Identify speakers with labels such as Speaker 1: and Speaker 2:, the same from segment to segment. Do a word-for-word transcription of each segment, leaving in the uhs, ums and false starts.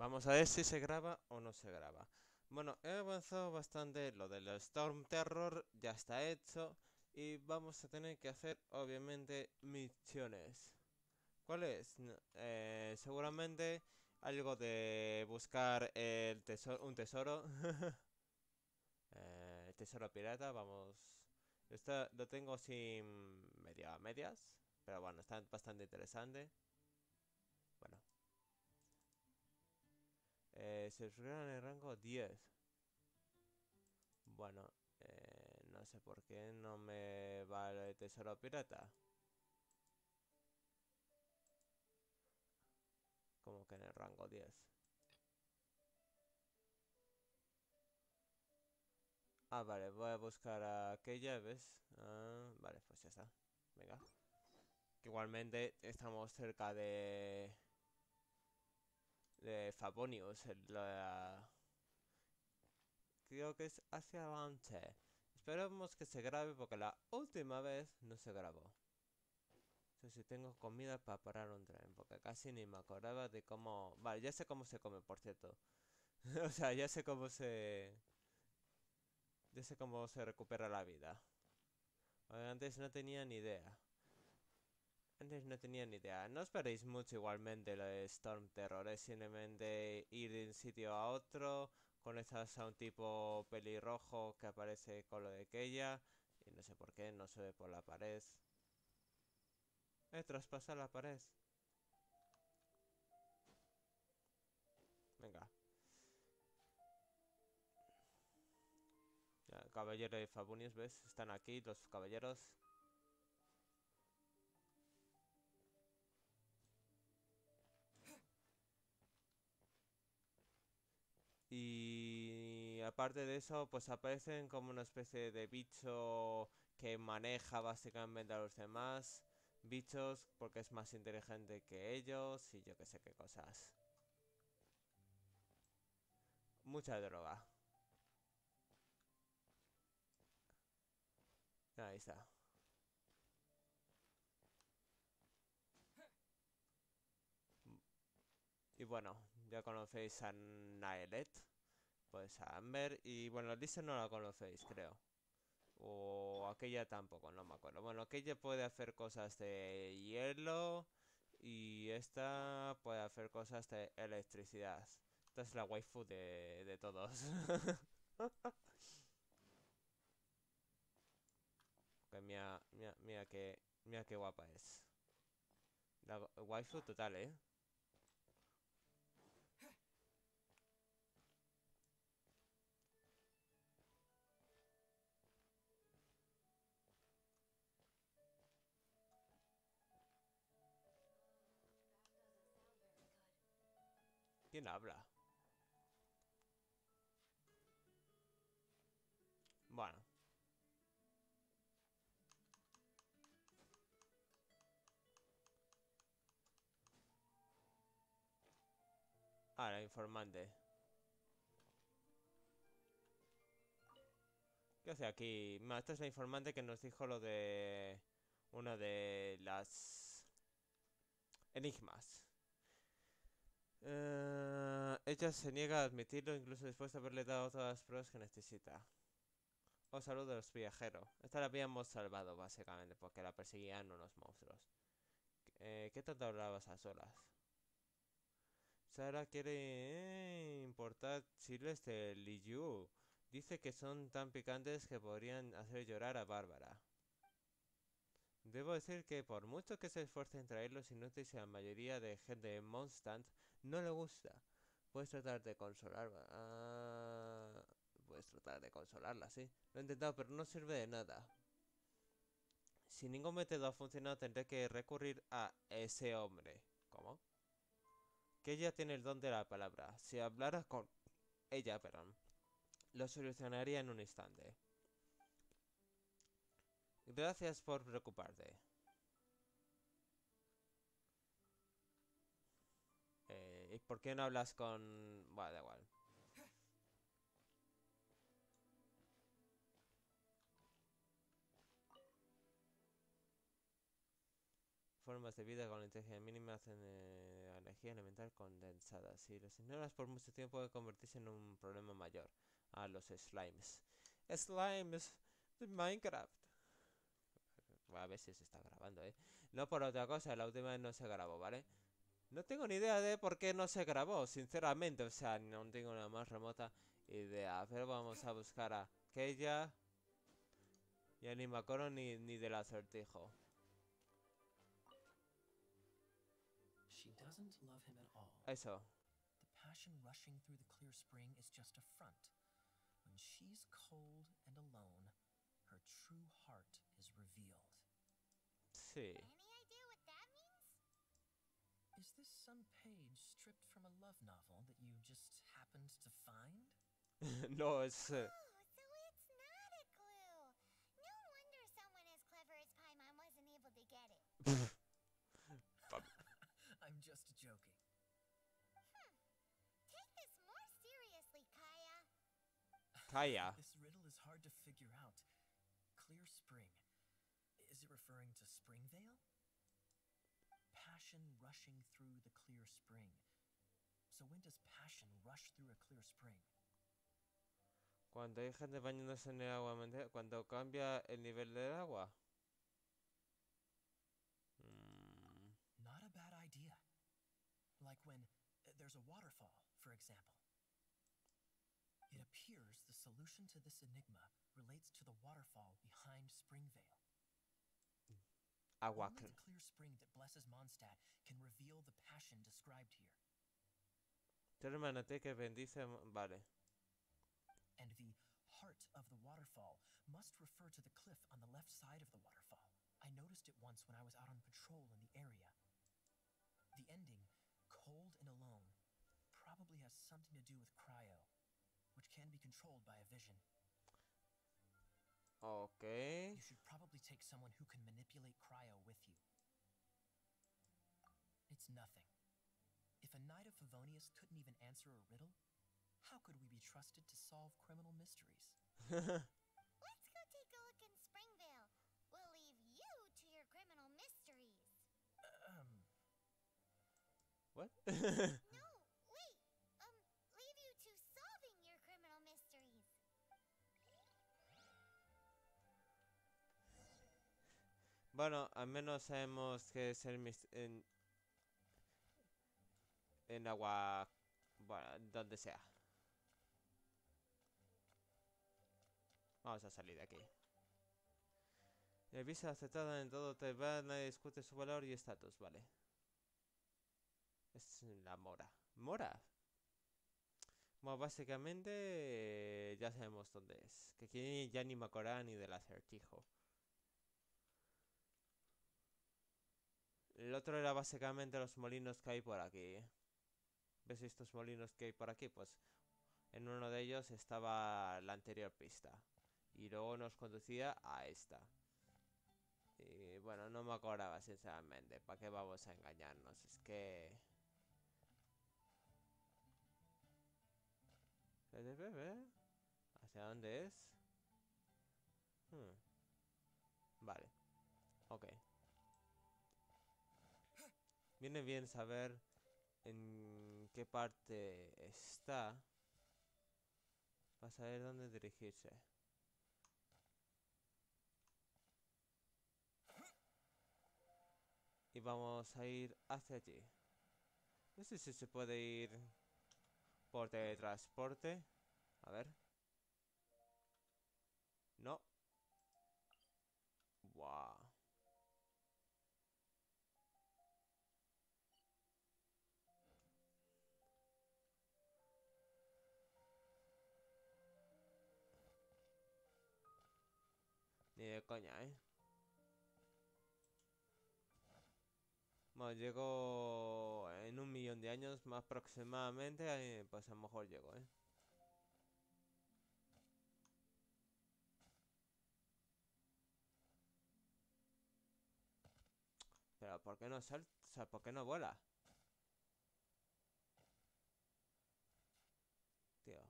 Speaker 1: Vamos a ver si se graba o no se graba. Bueno, he avanzado bastante, lo del Storm Terror ya está hecho y vamos a tener que hacer obviamente misiones. ¿Cuál es? N- eh, seguramente algo de buscar el tesoro, un tesoro. Eh, el tesoro pirata, vamos. Esto lo tengo sin media a medias, pero bueno, está bastante interesante. Bueno, eh, se en el rango diez. Bueno, eh, no sé por qué no me va el tesoro pirata. Como que en el rango diez. Ah, vale, voy a buscar a aquella, ¿ves? Ah, vale, pues ya está. Venga. Que igualmente estamos cerca de... De Favonius. el- la- Creo que es hacia adelante. Esperemos que se grabe porque la última vez no se grabó. No sé si tengo comida para parar un tren, porque casi ni me acordaba de cómo... Vale, ya sé cómo se come, por cierto. O sea, ya sé cómo se... Ya sé cómo se recupera la vida. Antes no tenía ni idea. Antes no tenía ni idea. No esperéis mucho igualmente lo de Storm Terror. Es simplemente ir de un sitio a otro. Conectas a un tipo pelirrojo que aparece con lo de Keia. Y no sé por qué, no sube por la pared. Eh, traspasa la pared. Venga. Ya, caballero de Fabunius, ¿ves? Están aquí los caballeros. Y aparte de eso, pues aparecen como una especie de bicho que maneja básicamente a los demás bichos porque es más inteligente que ellos y yo que sé qué cosas. Mucha droga. Ahí está. Y bueno, ya conocéis a Naelet, pues a Amber y bueno, Lisa no la conocéis, creo. O aquella tampoco, no me acuerdo. Bueno, aquella puede hacer cosas de hielo. Y esta puede hacer cosas de electricidad. Esta es la waifu de, de todos. Que mira, mira, mira que, mira qué guapa es. La waifu total, ¿eh? ¿Quién habla? Bueno, ahora, informante. ¿Qué hace aquí? Ma, esta es la informante que nos dijo lo de... Una de las... Enigmas. Eh, ella se niega a admitirlo incluso después de haberle dado todas las pruebas que necesita. Oh, saludos, viajero. Esta la habíamos salvado, básicamente, porque la perseguían unos monstruos. Eh, ¿qué tanto hablabas a solas? Sara quiere eh, importar chiles de Liu. Dice que son tan picantes que podrían hacer llorar a Bárbara. Debo decir que por mucho que se esfuerce en traerlos inútiles a la mayoría de gente de Mondstadt, no le gusta. Puedes tratar de consolarla. Ah, puedes tratar de consolarla, sí. Lo he intentado, pero no sirve de nada. Si ningún método ha funcionado, tendré que recurrir a ese hombre. ¿Cómo? Que ella tiene el don de la palabra. Si hablara con ella, perdón, lo solucionaría en un instante. Gracias por preocuparte. Eh, ¿y por qué no hablas con...? Bueno, da igual. Formas de vida con la inteligencia mínima hacen eh, energía elemental condensada. Si las ignoras por mucho tiempo puede convertirse en un problema mayor. Ah, los slimes. Slimes de Minecraft. A ver si se está grabando, ¿eh? No por otra cosa, la última vez no se grabó, ¿vale? No tengo ni idea de por qué no se grabó, sinceramente. O sea, no tengo la más remota idea. Pero vamos a buscar a Keija. Ya ni me acuerdo ni, ni del acertijo.
Speaker 2: She doesn't love him at all.
Speaker 1: Eso.
Speaker 2: The passion rushing through the clear spring is just a front. When she's cold and alone, her true heart is revealed.
Speaker 1: Sí.
Speaker 3: Any idea what that means?
Speaker 2: Is this some page stripped from a love novel that you just happened to find?
Speaker 1: No, es... Uh...
Speaker 3: Oh, so it's not a clue. No wonder someone as clever as Paimon wasn't able to get it.
Speaker 2: I'm just joking.
Speaker 3: Hmm. Take this more seriously, Kaya.
Speaker 1: Kaya.
Speaker 2: This riddle is hard to figure out. Clear spring. Is it referring to Springvale? Passion rushing through the clear spring. So when does passion rush through a clear spring?
Speaker 1: Cuando hay gente bañándose en el agua, cuando cambia el nivel del agua. Mm.
Speaker 2: Not a bad idea. Like when uh, there's a waterfall, for example. It appears the solution to this enigma relates to the waterfall behind Springvale.
Speaker 1: Agua.
Speaker 2: Only the clear spring that blesses Mondstadt can reveal the passion described here.
Speaker 1: Terminate que bendice. Vale.
Speaker 2: And the heart of the waterfall must refer to the cliff on the left side of the waterfall. I noticed it once when I was out on patrol in the area. The ending, cold and alone, probably has something to do with cryo, which can be controlled by a vision.
Speaker 1: Okay.
Speaker 2: You should probably take someone who can manipulate cryo with you. It's nothing. If a knight of Favonius couldn't even answer a riddle, how could we be trusted to solve criminal mysteries?
Speaker 3: Let's go take a look in Springvale. We'll leave you to your criminal mysteries.
Speaker 2: Um...
Speaker 1: What?
Speaker 3: No, wait. Um, leave you to solving your criminal mysteries.
Speaker 1: Bueno, al menos sabemos que es el mis en, en agua, bueno, donde sea. Vamos a salir de aquí. El visa aceptada en todo Taiwán, nadie discute su valor y estatus, vale. Es la mora. ¿Mora? Bueno, básicamente eh, ya sabemos dónde es. Que aquí ya ni me acuerdo ni del acertijo. El otro era básicamente los molinos que hay por aquí. ¿Ves estos molinos que hay por aquí? Pues en uno de ellos estaba la anterior pista. Y luego nos conducía a esta. Y bueno, no me acordaba sinceramente. ¿Para qué vamos a engañarnos? Es que... ¿Se debe ver? ¿Hacia dónde es? Hmm. Vale. Ok. Viene bien saber en qué parte está para saber dónde dirigirse. Y vamos a ir hacia allí. No sé si se puede ir por teletransporte. A ver. No. Wow. Ni de coña, ¿eh? Bueno, llego en un millón de años más aproximadamente, eh, pues a lo mejor llego, ¿eh? Pero ¿por qué no salta? O sea, ¿por qué no vuela? Tío.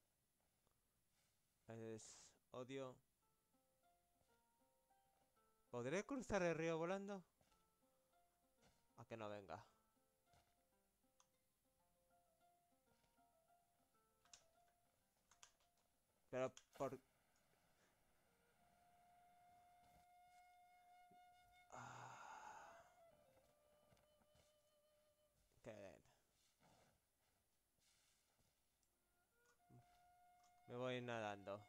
Speaker 1: Es odio. ¿Podré cruzar el río volando? A que no venga. Pero por... Ah, qué... Me voy nadando.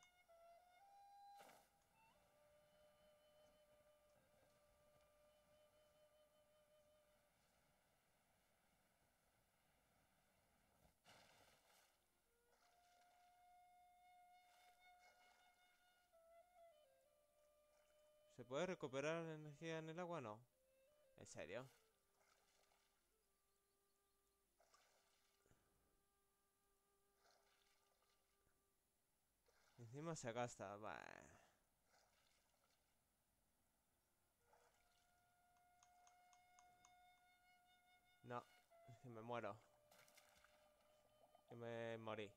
Speaker 1: ¿Se puede recuperar la energía en el agua? No. ¿En serio? Encima se gasta. Bah. No. Es que me muero. Que me morí.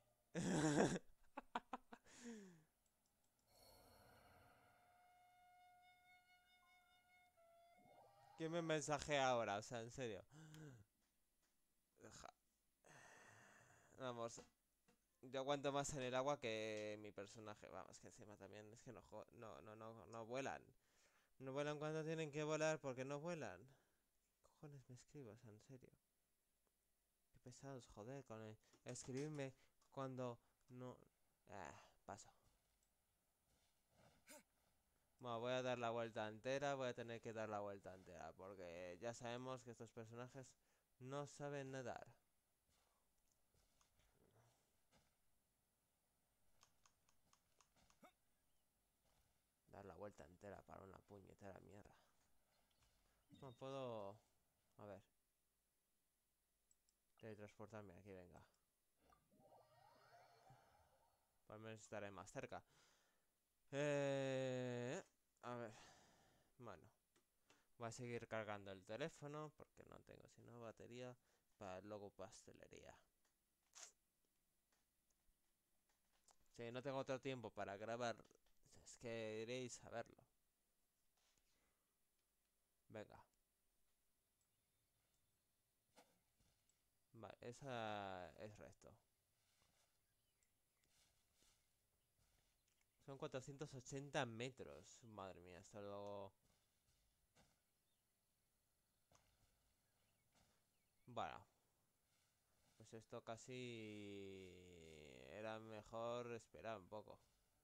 Speaker 1: ¿Quién me mensajea ahora? O sea, en serio. Deja. Vamos. Yo aguanto más en el agua que mi personaje. Vamos, que encima también es que no, jo- no, no, no, no vuelan. No vuelan cuando tienen que volar porque no vuelan. ¿Qué cojones me escribas? En serio. Qué pesados, joder, con el- escribirme cuando no... Ah, paso. Bueno, voy a dar la vuelta entera, voy a tener que dar la vuelta entera, porque ya sabemos que estos personajes no saben nadar. Dar la vuelta entera para una puñetera mierda. No puedo... A ver. Teletransportarme aquí, venga. Por lo menos estaré más cerca. Eh... A ver. Bueno. Voy a seguir cargando el teléfono porque no tengo sino batería para luego pastelería. Si no tengo otro tiempo para grabar, es que iréis a verlo. Venga. Vale, esa es resto. Son cuatrocientos ochenta metros. Madre mía, esto luego... Bueno. Pues esto casi... Era mejor esperar un poco.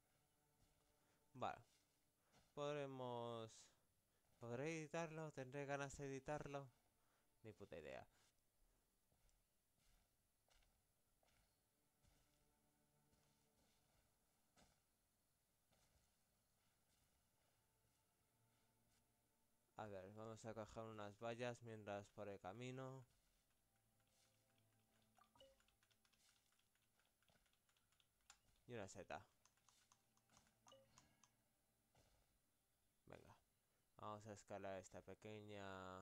Speaker 1: Vale. Podremos... ¿Podré editarlo? ¿Tendré ganas de editarlo? Ni puta idea. A ver, vamos a coger unas vallas mientras por el camino. Y una seta. Venga. Vamos a escalar esta pequeña...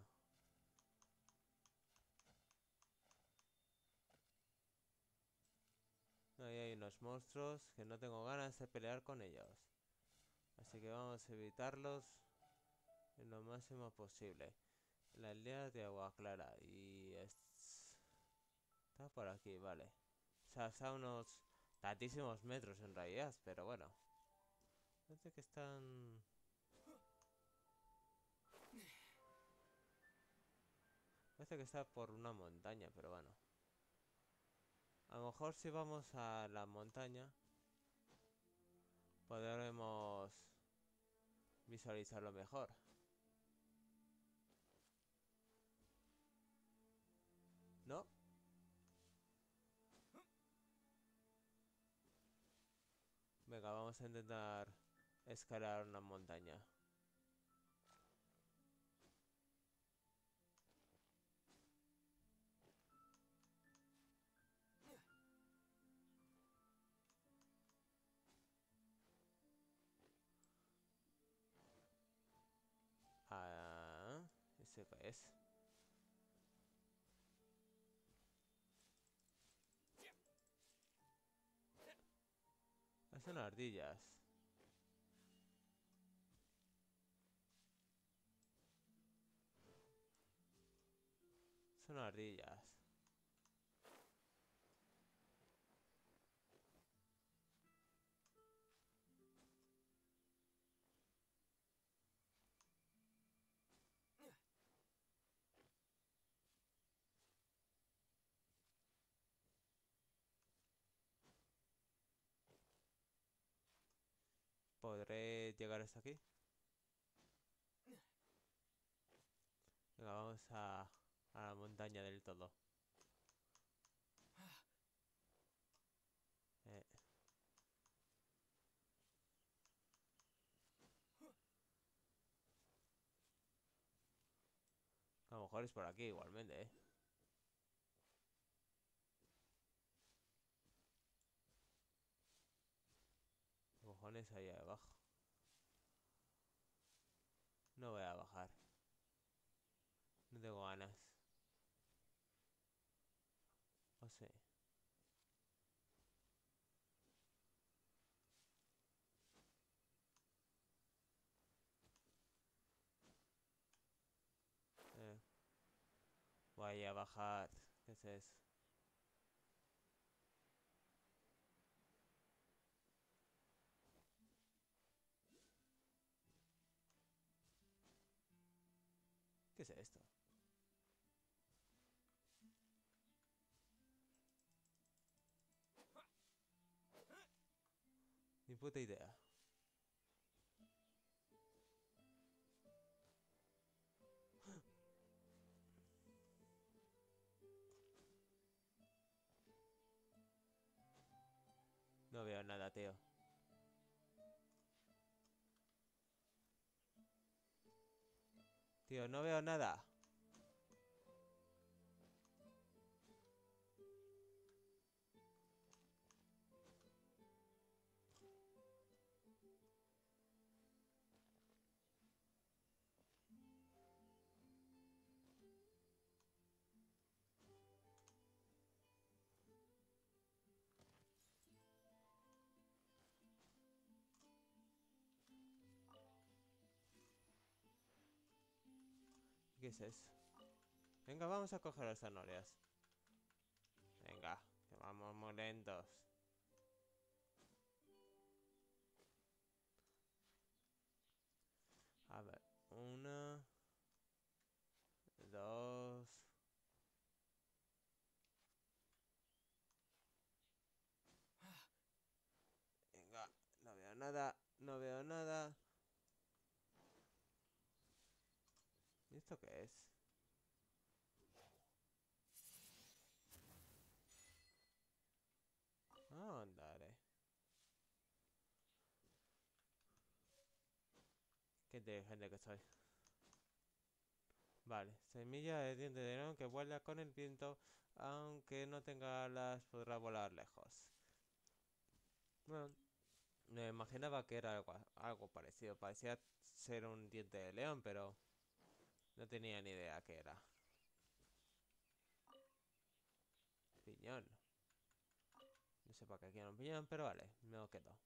Speaker 1: Ahí hay unos monstruos que no tengo ganas de pelear con ellos. Así que vamos a evitarlos en lo máximo posible. La aldea de Agua Clara. Y... Es... Está por aquí, vale. O sea, está a unos tantísimos metros en realidad, pero bueno. Parece que están... Parece que está por una montaña, pero bueno. A lo mejor si vamos a la montaña podremos visualizarlo mejor. ¿No? Venga, vamos a intentar escalar una montaña. Ah, ¿ese qué es? Ah, son ardillas. Son ardillas. ¿Podré llegar hasta aquí? Venga, vamos a, a la montaña del todo. Eh. A lo mejor es por aquí igualmente, ¿eh? ¿Qué cojones hay ahí abajo? No voy a bajar. No tengo ganas. O sí. Eh. Voy a bajar. ¿Qué es eso? ¿Qué es esto? Ni puta idea. No veo nada, tío. Tío, no veo nada. ¿Qué es eso? Venga, vamos a coger las zanahorias. Venga, que vamos muy lentos. A ver, una, dos. Venga, no veo nada, no veo nada. ¿Y esto qué es? Ah, andaré. Qué inteligente que soy. Vale, semilla de diente de león que vuela con el viento, aunque no tenga alas, podrá volar lejos. Bueno, me imaginaba que era algo, algo parecido. Parecía ser un diente de león, pero no tenía ni idea qué era. Piñón. No sé para qué quiero un piñón, pero vale, me lo quedo.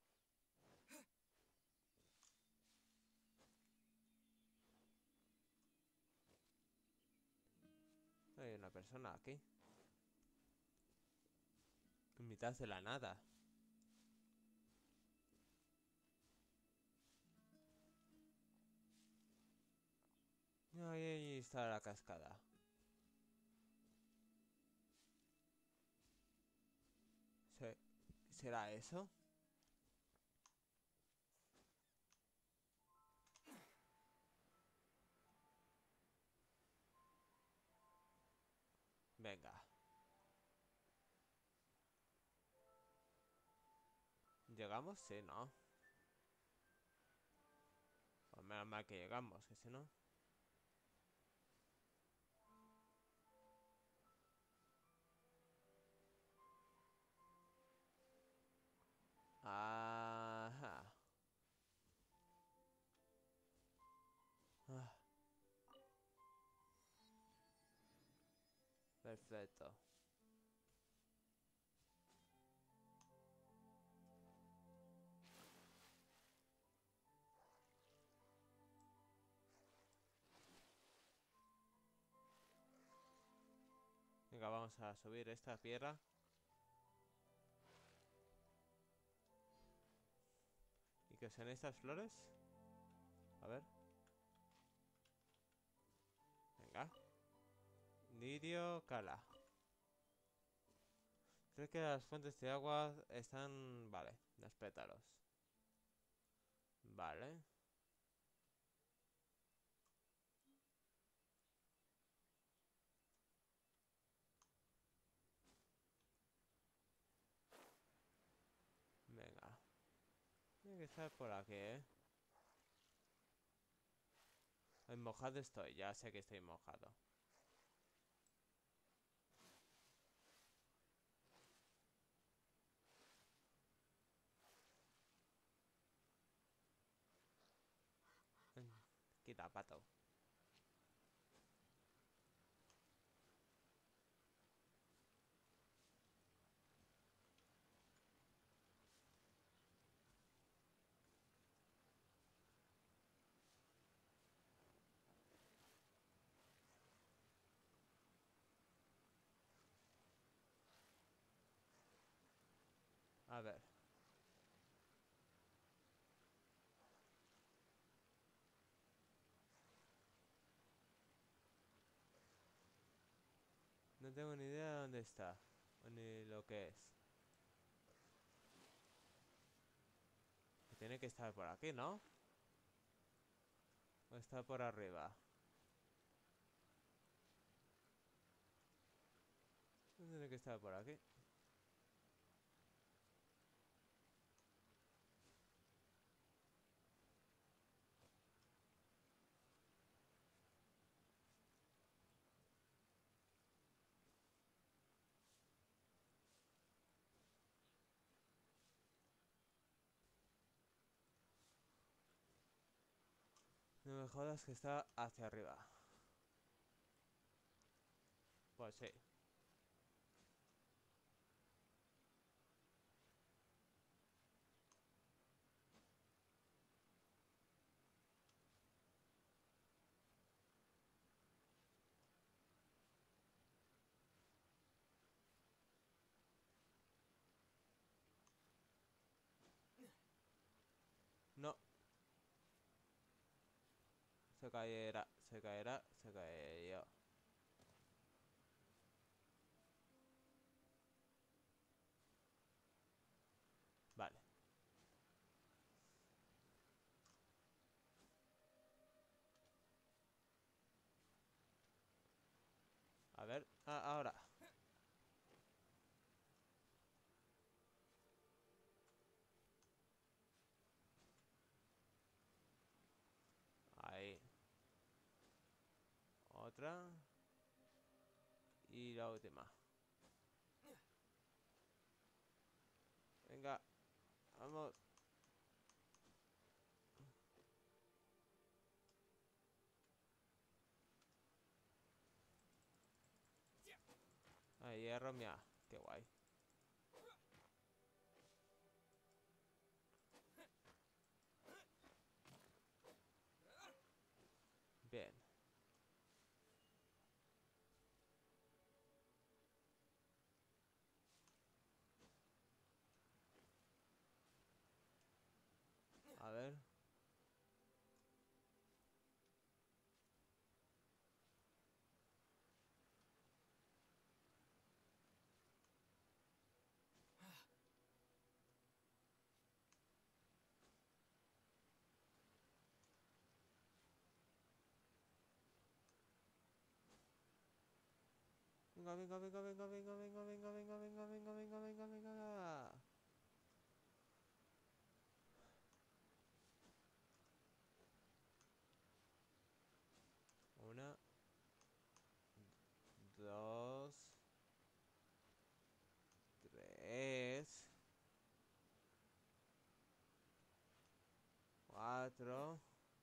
Speaker 1: Hay una persona aquí. En mitad de la nada. Ahí está la cascada. ¿Se- ¿Será eso? Venga. ¿Llegamos? Sí, ¿no? Pues menos mal que llegamos, que si no... Ajá. Ah, perfecto. Venga, vamos a subir esta piedra. ¿Y qué son estas flores? A ver. Venga. Lirio Cala. Creo que las fuentes de agua están... Vale, los pétalos. Vale. Venga. Tiene que estar por aquí, ¿eh? Ay, mojado estoy, ya sé que estoy mojado. Mm, Quita, pato. A ver. No tengo ni idea de dónde está. O ni lo que es. Tiene que estar por aquí, ¿no? O está por arriba. Tiene que estar por aquí. No me jodas que está hacia arriba. Pues sí. No. Se caerá, se caerá, se caerá. Vale. A ver. Ah, ahora. Ahí. Otra. Y la última. Venga. Vamos. Ahí, hierro, mía. Qué guay. Bien. A ver. Venga, venga, venga, venga, venga, venga, venga, venga, venga, venga, venga, venga, venga. Una. Dos. Tres. Cuatro.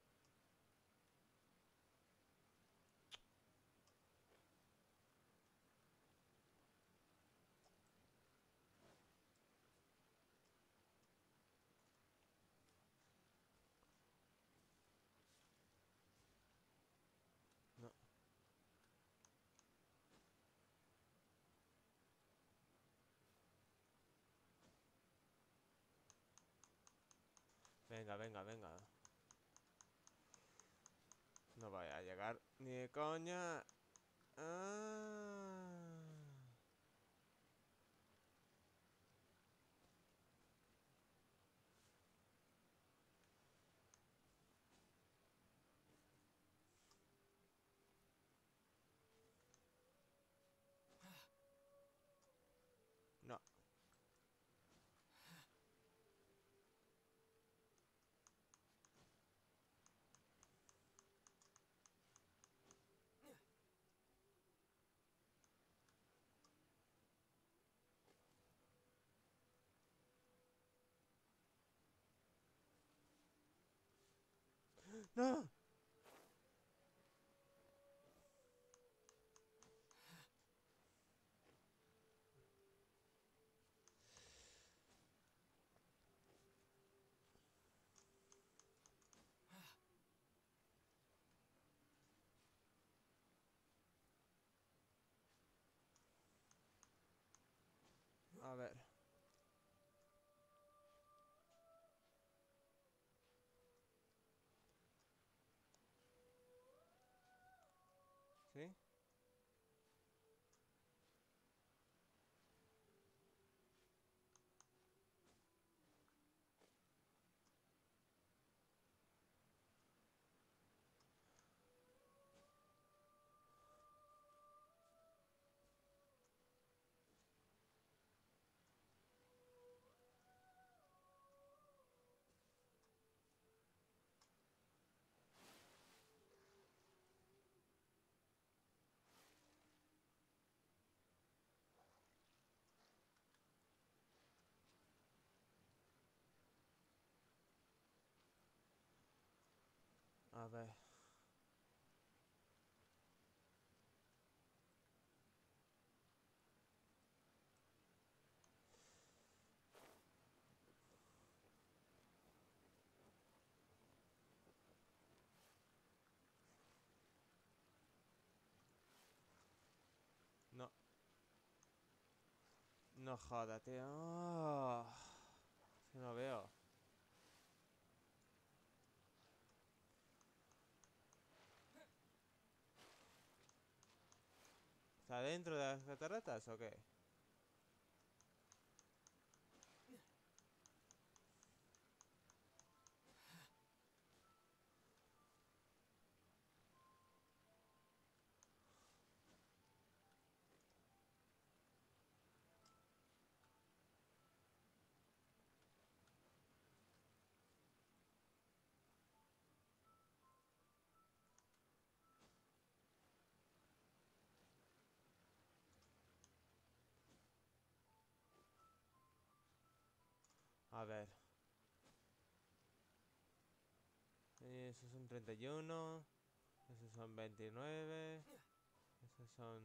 Speaker 1: No. Venga, venga, venga. No vaya a llegar ni de coña. Ah. ¡No! A ver. ¿Sí? A ver. No. No joda, tío. Oh, que no veo. ¿Está dentro de las cataratas o qué? A ver. Esos son treinta y uno. Esos son veintinueve. Esos son...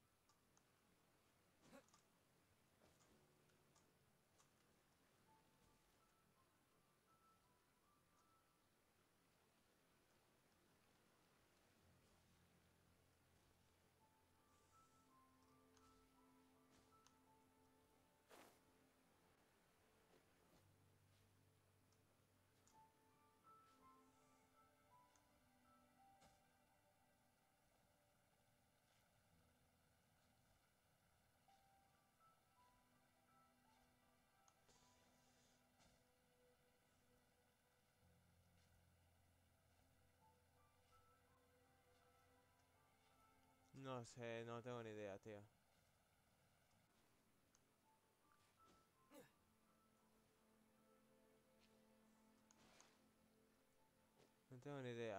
Speaker 1: No sé, no tengo ni idea, tío. No tengo ni idea.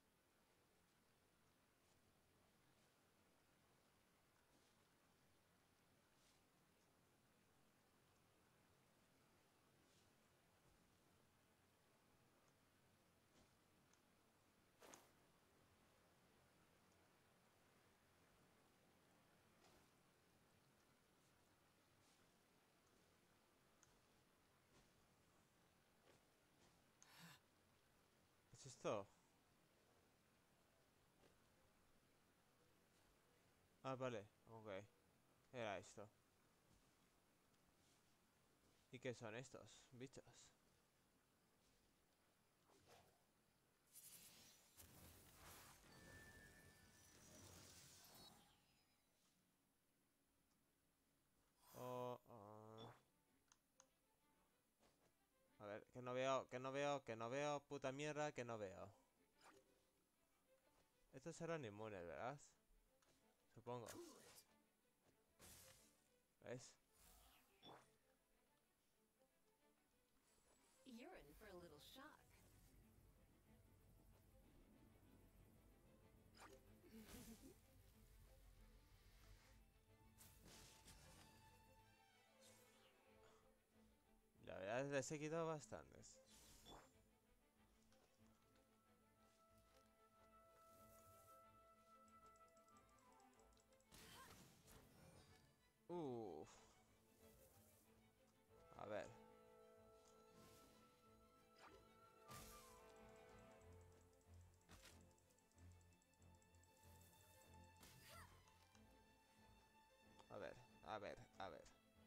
Speaker 1: ¿Qué es esto? Ah, vale. Ok. Era esto. ¿Y qué son estos bichos? Oh, oh. A ver, que no veo, que no veo, que no veo, puta mierda, que no veo. Estos eran inmunes, ¿verdad? Supongo. ¿Ves?
Speaker 4: You're in for a little shock.
Speaker 1: La verdad es que les he quitado bastantes. A ver, a ver.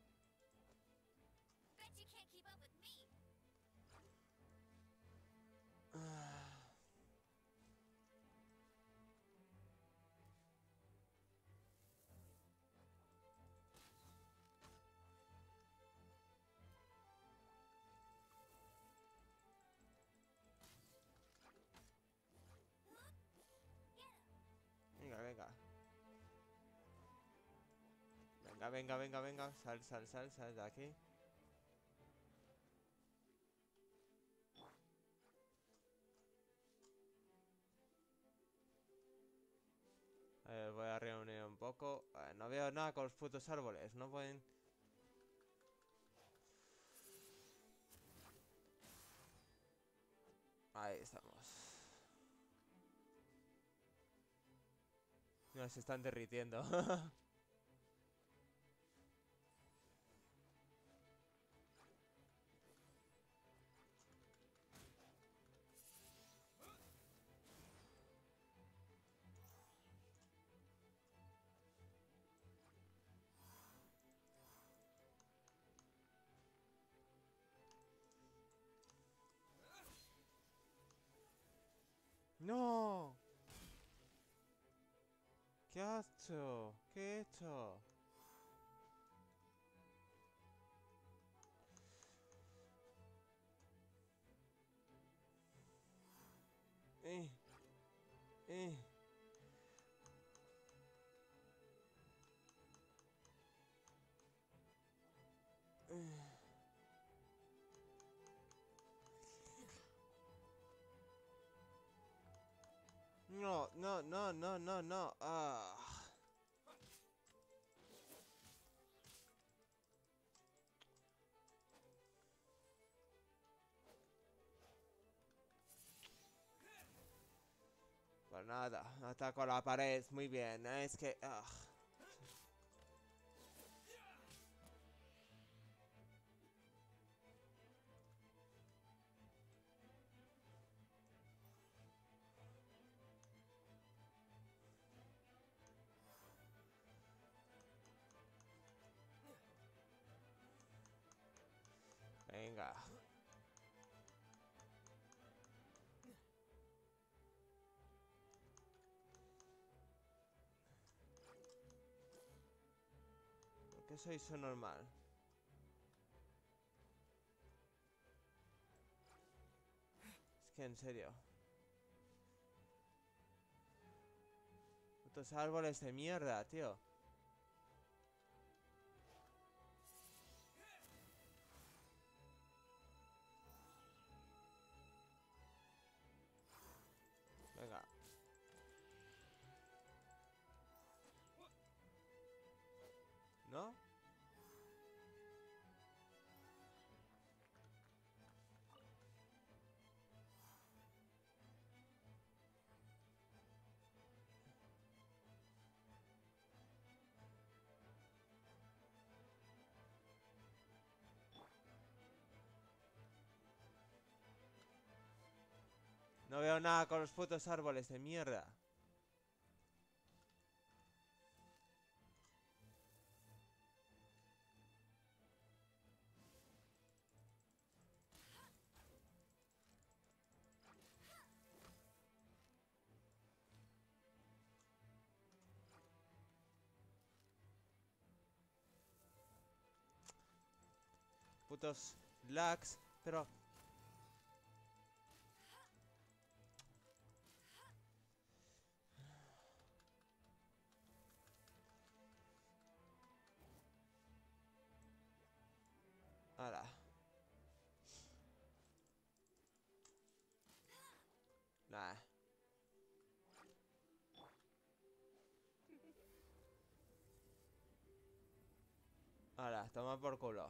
Speaker 3: Bet you can't keep up with me.
Speaker 1: Venga, venga. Venga, venga, venga, venga. Sal, sal, sal, sal de aquí. A ver, voy a reunir un poco. A ver, no veo nada con los putos árboles. No pueden... Ahí estamos. No, se están derritiendo. ¡No! ¿Qué has hecho? ¿Qué he hecho? Eh, eh. eh. No, no, no, no, no, no. Ah. Pues nada, ataco a la pared. Muy bien, es que... ah. Venga. ¿Por qué soy eso normal? Es que en serio. Putos árboles de mierda, tío. Venga. ¿No? No veo nada con los putos árboles de mierda. Putos lags, pero... Hala. Nah. Hala, toma por culo.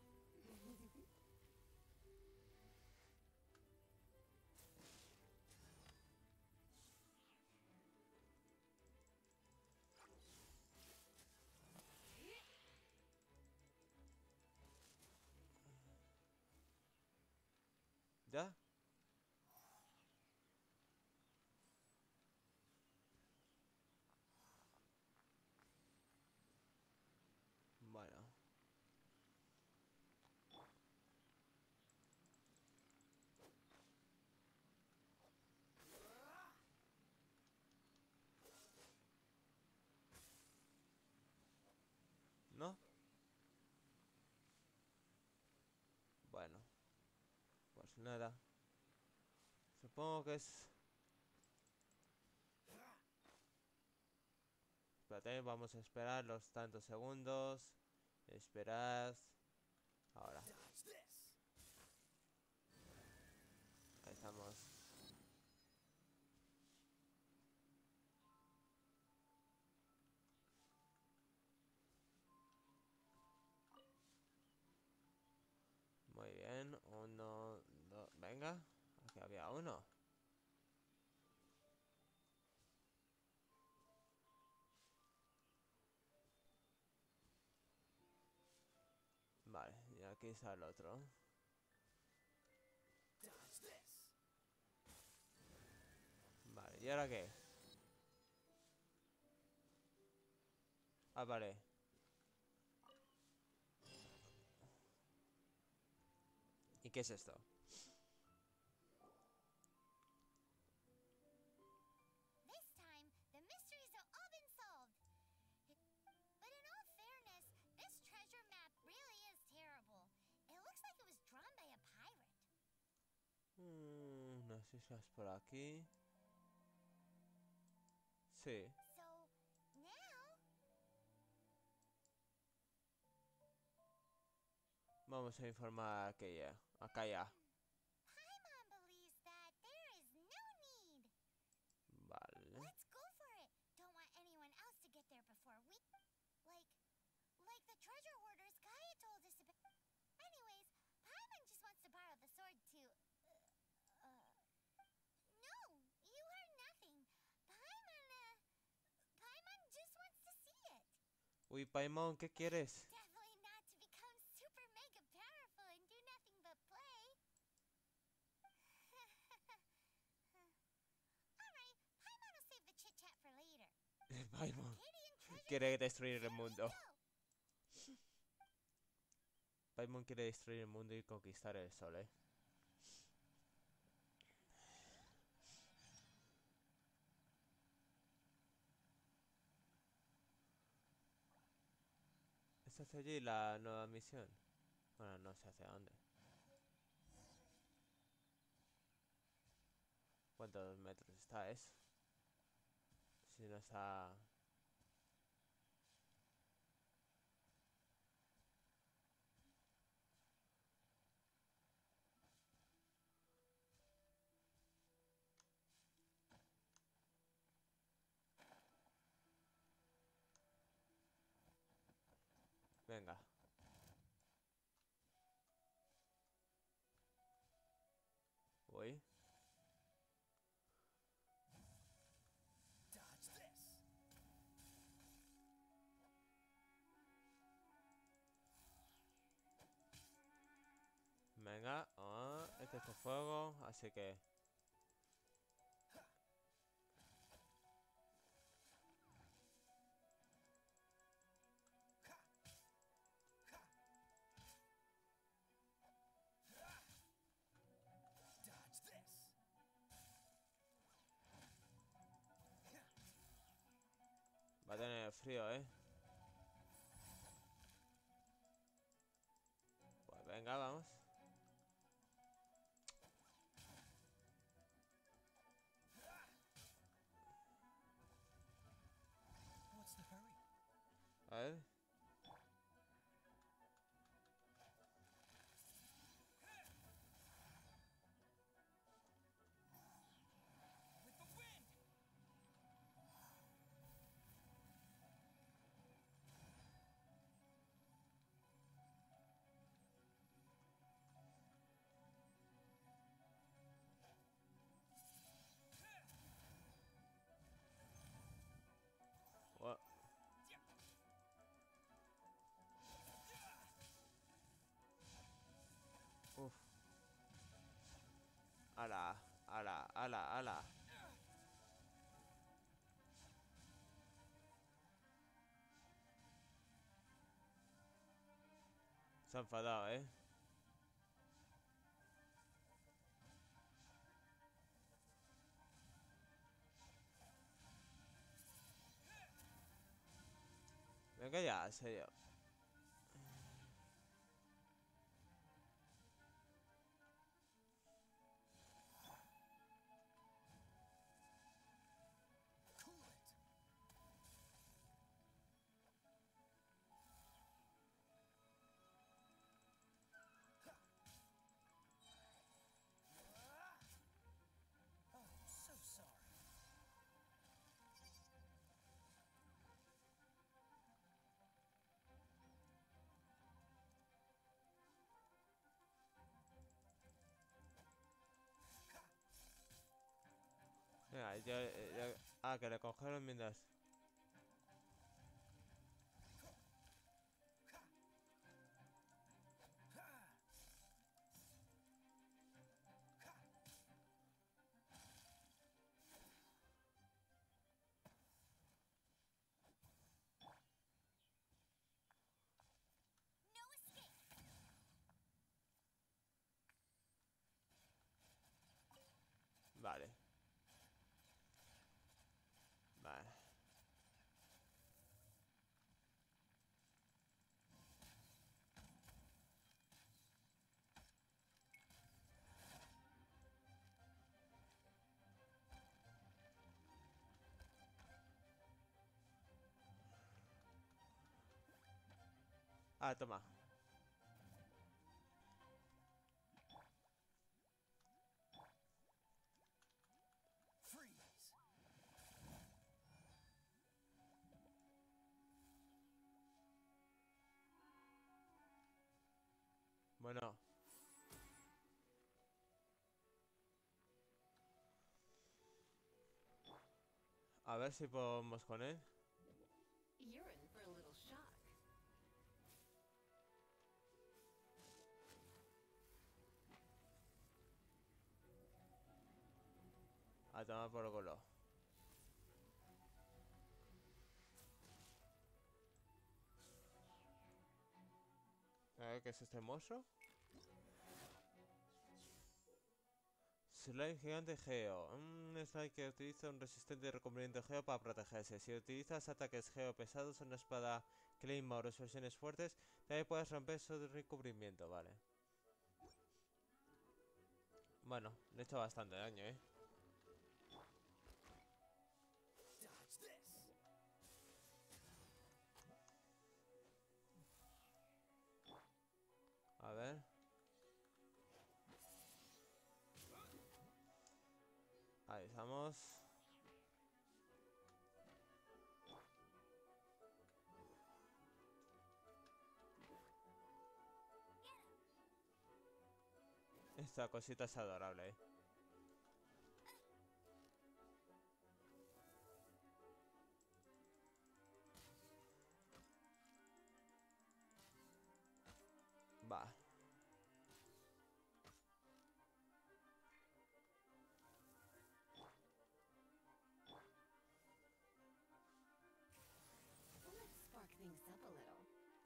Speaker 1: ¿Ya? nada. Supongo que es... Espérate, vamos a esperar los tantos segundos. Esperad. Ahora. Ahí estamos. Muy bien. Uno, dos. Venga. Aquí había uno. Vale, y aquí está el otro. Vale, ¿y ahora qué? Ah, vale. ¿Y qué es esto?
Speaker 3: This time, the mysteries have all been solved. It, but in all fairness, this treasure map really is terrible. It looks like it was drawn by a pirate.
Speaker 1: Mm, unas islas por aquí. Sí.
Speaker 3: So, now...
Speaker 1: Vamos a informar a aquella. Acá ya.
Speaker 3: Paimon believes that there is no need.
Speaker 1: Vale.
Speaker 3: Let's go for it. Don't want anyone else to get there before we... Like... Like the treasure hoarders Gaia told us about. Anyways, Paimon just wants to borrow the sword to... Uh... uh no, you heard nothing. Paimon, uh... Paimon just wants to see it.
Speaker 1: Uy, Paimon, ¿qué quieres?
Speaker 3: Definitely not to become super mega powerful and do nothing but play. Alright, Paimon will save the chit chat for later.
Speaker 1: Paimon
Speaker 3: Katie and Treasure
Speaker 1: quiere
Speaker 3: Map,
Speaker 1: destruir el
Speaker 3: here we
Speaker 1: mundo.
Speaker 3: go.
Speaker 1: Paimon quiere destruir el mundo y conquistar el sol, eh. ¿Está hacia allí la nueva misión? Bueno, no sé hacia dónde. ¿Cuántos metros está, es? Si no está... Venga. Voy. Venga. Ah, este es fuego, así que... Va a tener frío, eh. Pues venga, vamos.
Speaker 2: What's the hurry?
Speaker 1: A ver.
Speaker 2: With the wind!
Speaker 1: Ua- Uf. Ala, ala, ala, ala. Se ha enfadado, eh. Venga ya, en serio. Venga, yo, eh, yo- ah, que le cogieron mientras.
Speaker 3: No escape.
Speaker 1: Vale. Vale. Ah, toma.
Speaker 2: Freeze.
Speaker 1: Bueno. A ver si podemos con él.
Speaker 4: You're in for a little shock.
Speaker 1: A tomar por culo. A ver, ¿qué es este monstruo? Slime gigante Geo. Un slime que utiliza un resistente recubrimiento Geo para protegerse. Si utilizas ataques Geo pesados, una espada Claymore o versiones fuertes, también puedes romper su recubrimiento, vale. Bueno, le he hecho bastante daño, eh.
Speaker 2: Dodge this.
Speaker 1: A ver. Ahí estamos. Esta cosita es adorable, eh. Va.
Speaker 4: Let's spark things up a little.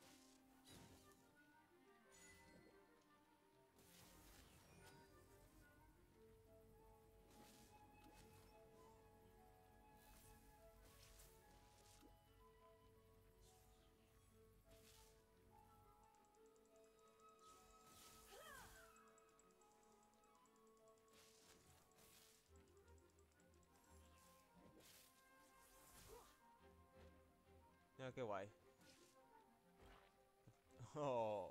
Speaker 1: Mira qué guay. Oh.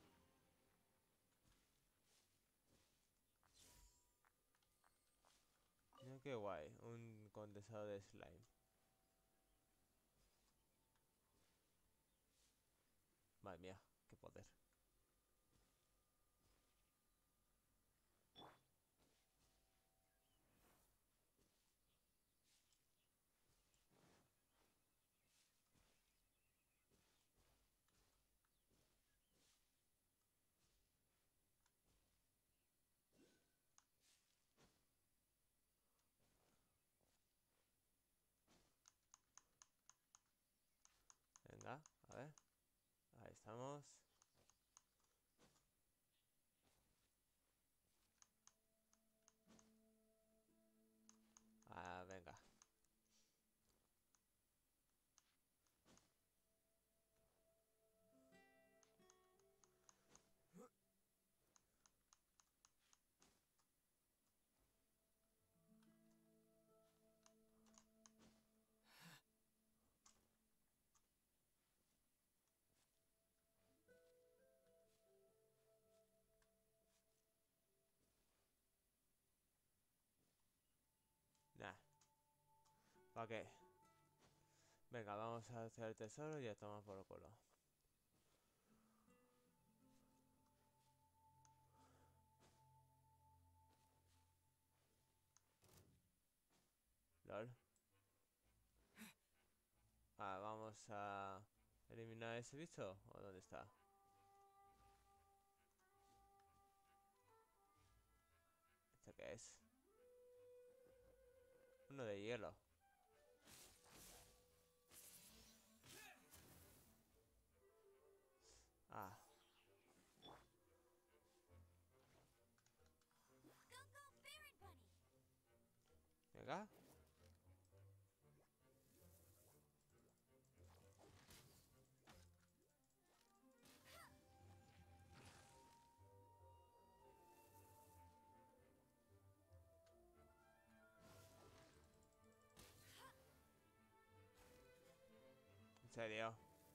Speaker 1: Mira qué guay. Un condensador de slime. Madre mía, qué poder. Venga, a ver. Ahí estamos. Ah, venga. Nah. ¿Para qué? Venga, vamos a hacer el tesoro y ya toma por el culo. a eliminar ese bicho. ¿O dónde está? ¿Esto qué es? Uno de hielo. Ah,
Speaker 3: Go, go, Baron Bunny!
Speaker 1: venga. ¿En serio?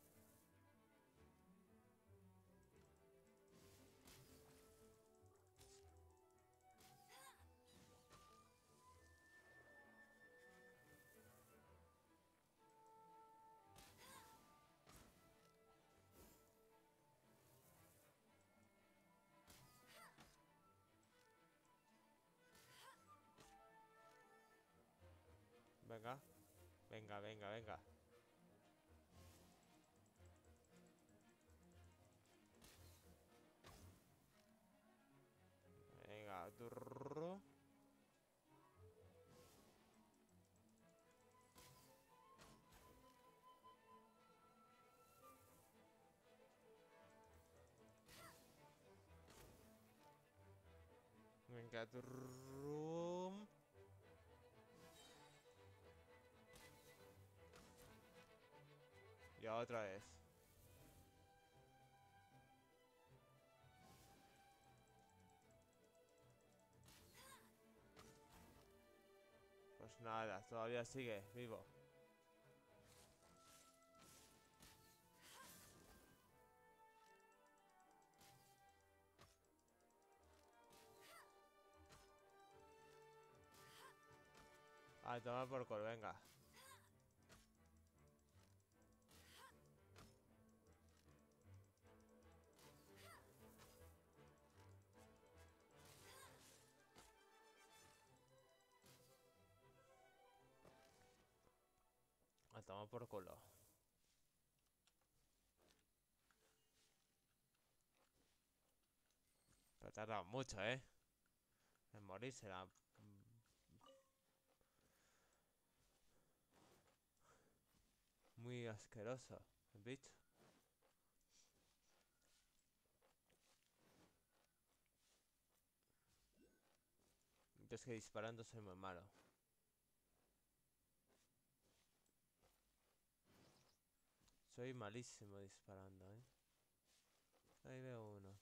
Speaker 1: Venga. Venga, venga, venga. Venga, turro. Venga, turrum. Y otra vez. Pues nada, todavía sigue vivo. A tomar por culo, venga. A tomar por culo. Pero ha tardado mucho, ¿eh? En morirse la... Muy asqueroso el bicho. Yo es que disparando soy muy malo. Soy malísimo disparando, ¿eh? Ahí veo uno.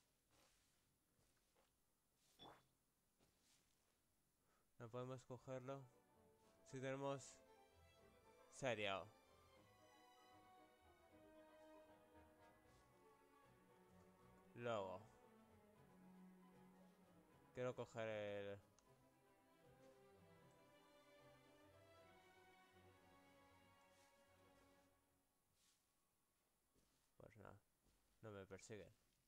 Speaker 1: No podemos cogerlo. Si tenemos... Serio. Luego. Quiero coger el... Pues nada. No me persiguen.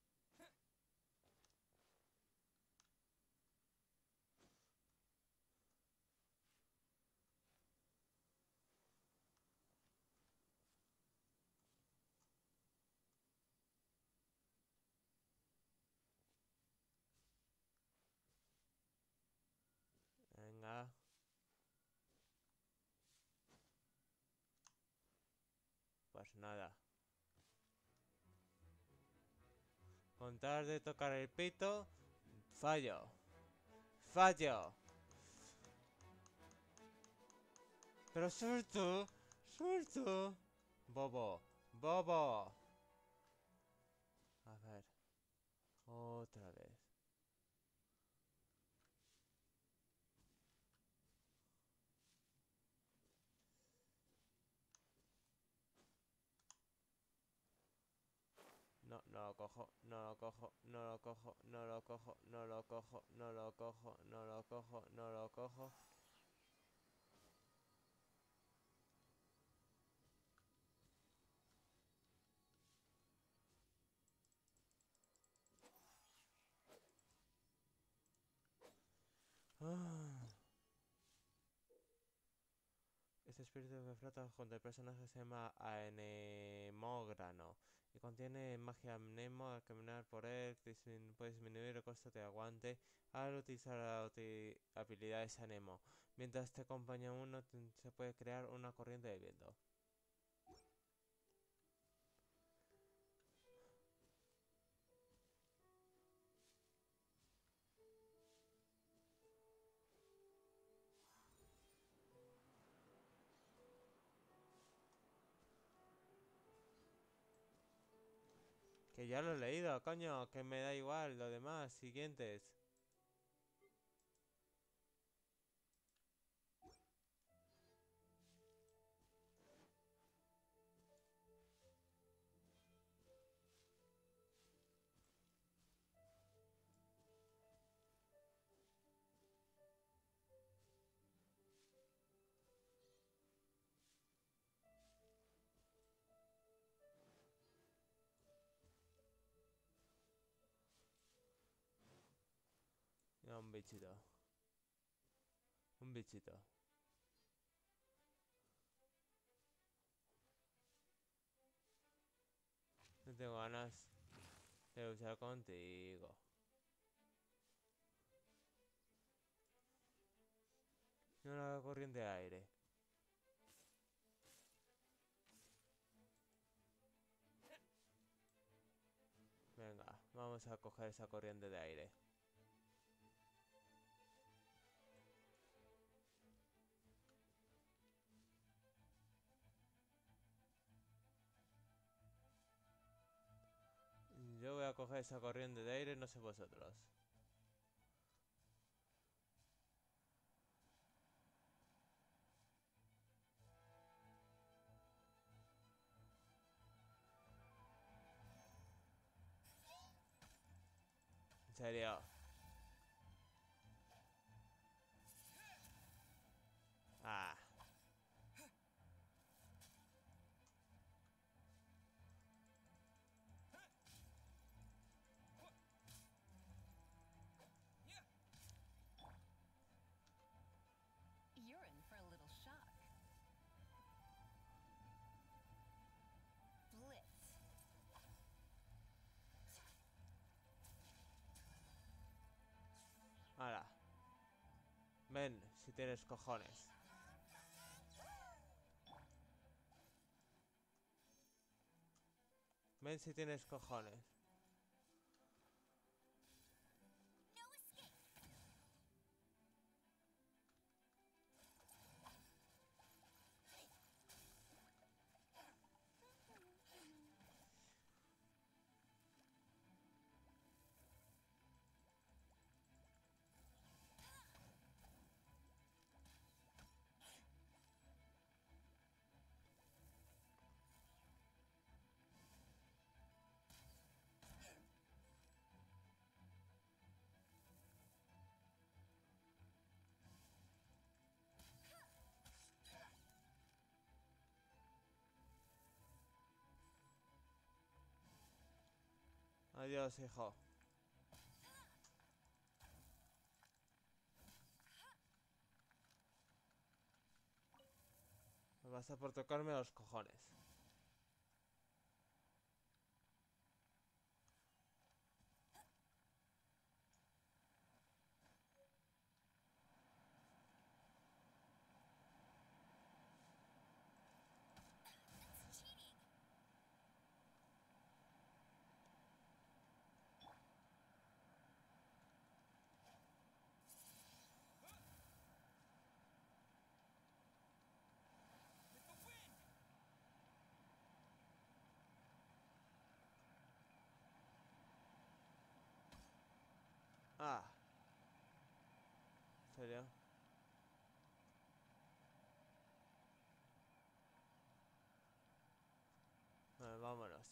Speaker 1: Venga. Pues nada. Contar de tocar el pito. Fallo. Fallo. Pero suelto. Suelto. Bobo. Bobo. A ver. Otra vez. No, no lo cojo, no lo cojo, no lo cojo, no lo cojo, no lo cojo, no lo cojo, no lo cojo, no lo cojo. Este este espíritu que flota junto al personaje se llama Anemógrano y contiene magia Mnemo. Al caminar por él dismin puede disminuir el costo de aguante al utilizar la uti habilidades Anemo. Mientras te acompaña uno se puede crear una corriente de viento. Que ya lo he leído, coño, que me da igual lo demás, siguientes. No, un bichito. Un bichito. No tengo ganas de luchar contigo. Y una corriente de aire. Venga, vamos a coger esa corriente de aire. Yo voy a coger esa corriente de aire, no sé vosotros. En serio. Ah.
Speaker 4: You're in for a little shock. Blitz.
Speaker 1: Ahora. Ven, si tienes cojones. Ven si tienes cojones.
Speaker 3: No escape.
Speaker 1: Adiós, hijo. Vas a por tocarme los cojones.
Speaker 3: That's cheating.
Speaker 1: Ah. ¿En serio? Vale, vámonos.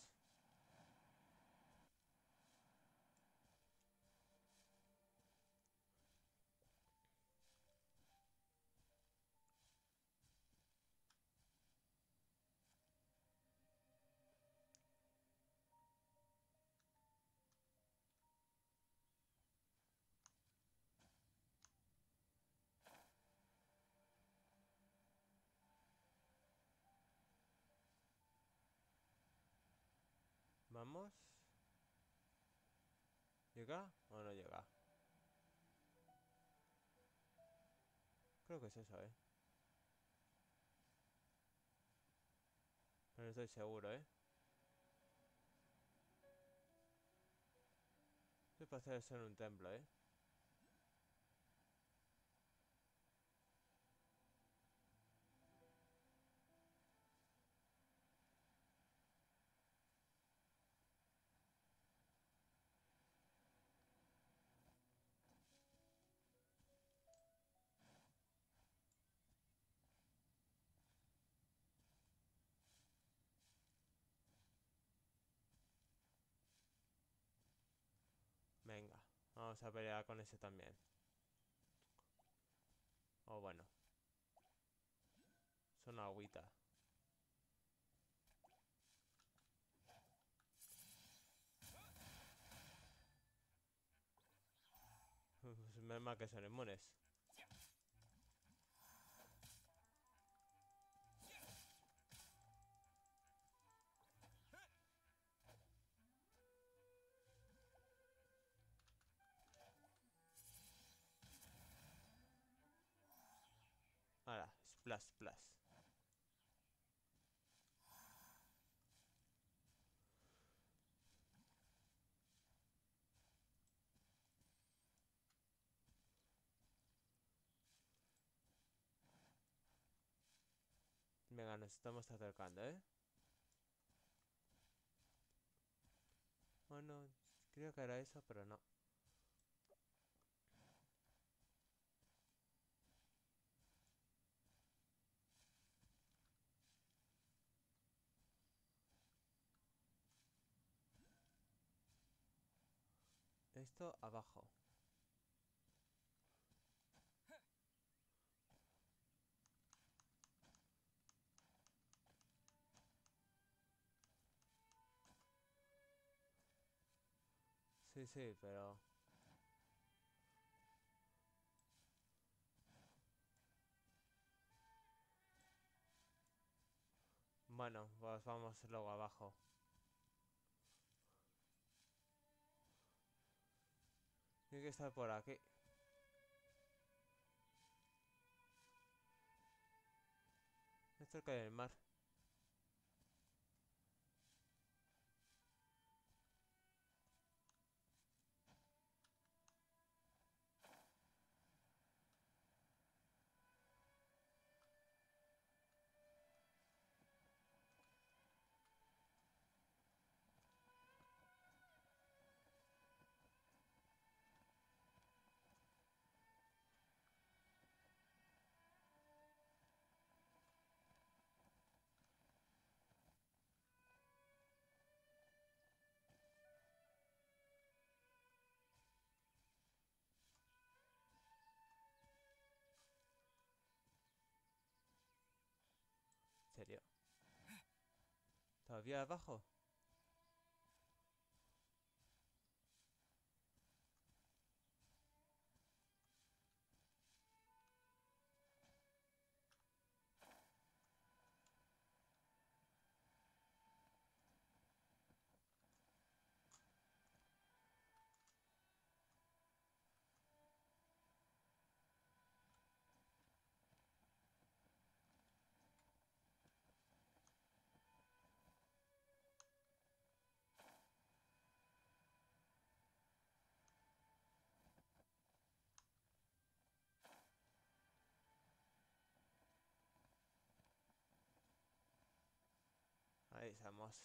Speaker 1: Vamos. ¿Llega o no llega? Creo que es eso, ¿eh? Pero no estoy seguro, ¿eh? Esto parece ser un templo, ¿eh? Venga, vamos a pelear con ese también. Oh, bueno. Son agüita. Menos mal que son inmunes. Ahora, splash, splash. Venga, nos estamos acercando, ¿eh? Bueno, creo que era eso, pero no. Esto abajo. Sí, sí, pero... Bueno, pues vamos luego abajo. Tiene que estar por aquí. Es cerca del mar. ¿En serio? ¿Todavía abajo? Ahí estamos.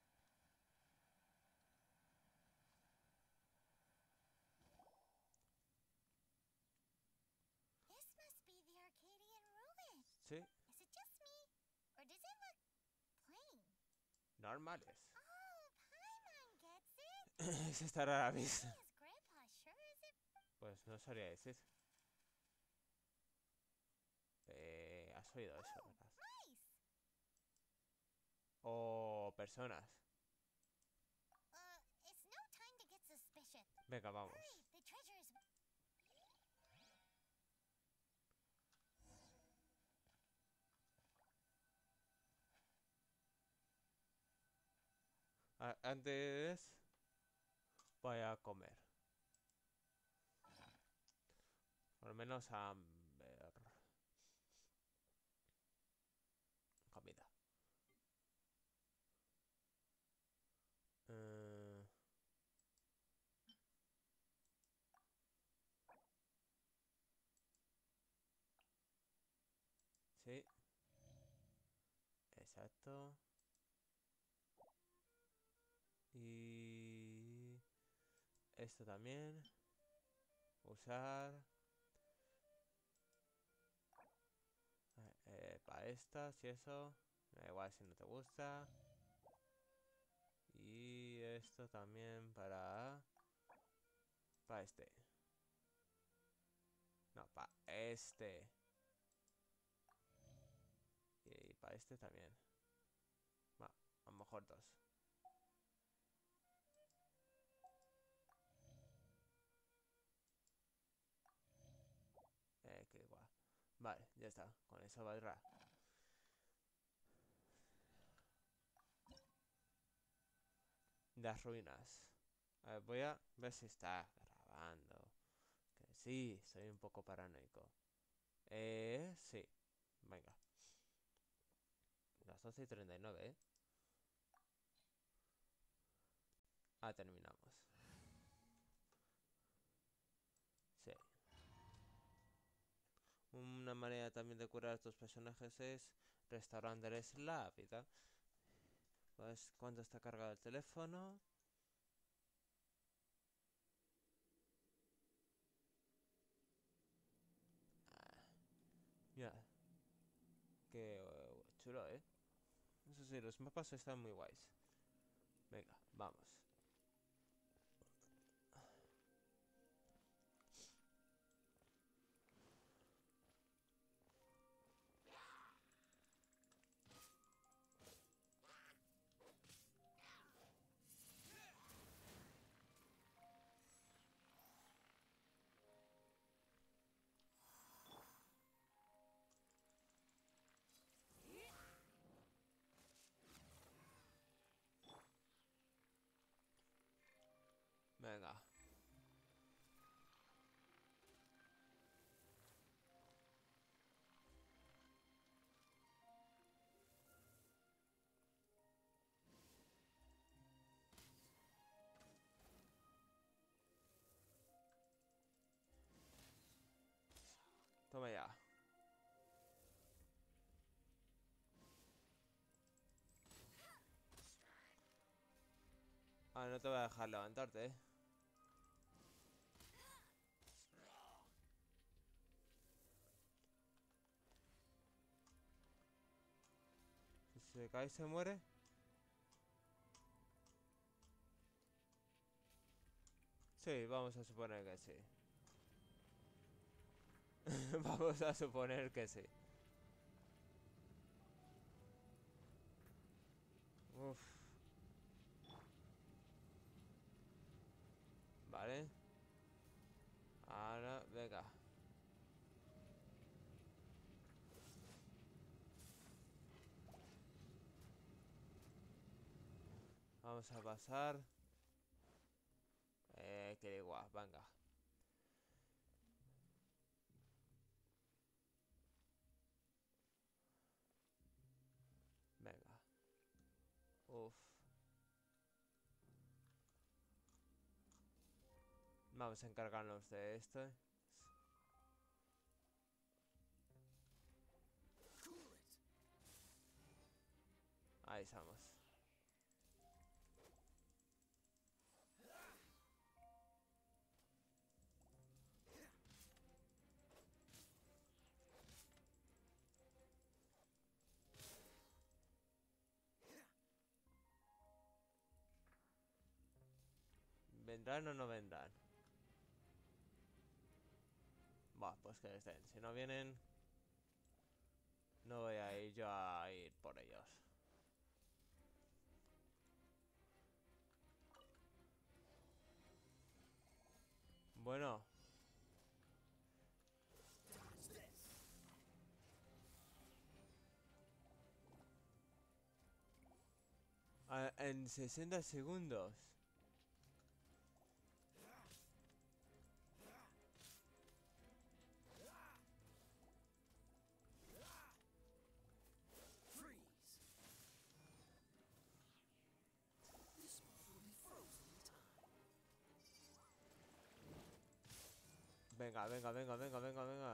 Speaker 3: This must be the Arcadian ruin.
Speaker 1: Sí,
Speaker 3: Is it just me? Or does it look plain?
Speaker 1: normales.
Speaker 3: Oh, Paimon gets it.
Speaker 1: Es esta rara vista.
Speaker 3: His grandpa sure is it.
Speaker 1: Pues no sabría decir. Eh, ¿has oído eso,
Speaker 3: Oh,
Speaker 1: verdad?
Speaker 3: nice.
Speaker 1: O personas.
Speaker 3: Uh, it's no time to get suspicious.
Speaker 1: Venga, vamos.
Speaker 3: Hurry, the treasure is.
Speaker 1: A a- antes voy a comer. Por lo menos a ver. Comida. Eh, sí, exacto. Y esto también. Usar. Eh, para estas y eso. Me da igual si no te gusta. Y esto también para... Para este. No, para este. Y para este también. Va, a lo mejor dos. Eh, que igual. Vale, ya está. Con eso valdrá. Las ruinas. A ver, voy a ver si está grabando. Que sí, soy un poco paranoico. Eh, sí. Venga. Las doce y treinta y nueve, ¿eh? Ah, terminamos. Sí. Una manera también de curar a estos personajes es restaurándoles la vida. Pues cuando está cargado el teléfono. Ah, mira, qué uh, chulo, ¿eh? Eso sí, los mapas están muy guays. Venga, vamos. Venga. Toma ya. Ah, no te voy a dejar levantarte, ¿eh? Si se cae se muere. Sí, vamos a suponer que sí. Vamos a suponer que sí. Uf. Vale. Ahora, venga. Vamos a pasar. Eh, que igual, venga. Venga. Uf. Vamos a encargarnos de esto. Ahí estamos. ¿Vendrán o no vendrán? Buah, pues que estén. Si no vienen, no voy a ir yo a ir por ellos. Bueno. a- en sesenta segundos. Venga, venga, venga, venga, venga, venga.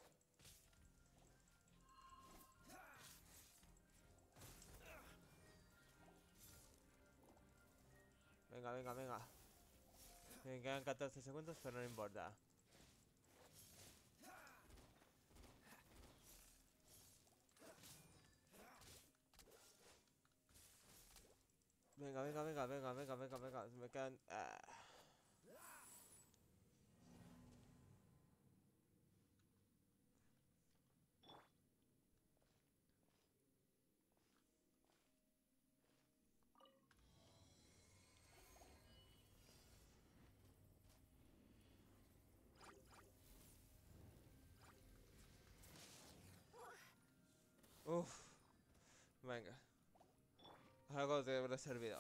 Speaker 1: Venga, venga, venga. Me quedan catorce segundos, pero no importa. Venga, venga, venga, venga, venga, venga, venga. Me quedan... ah. Uf. Venga. Algo te habrá servido.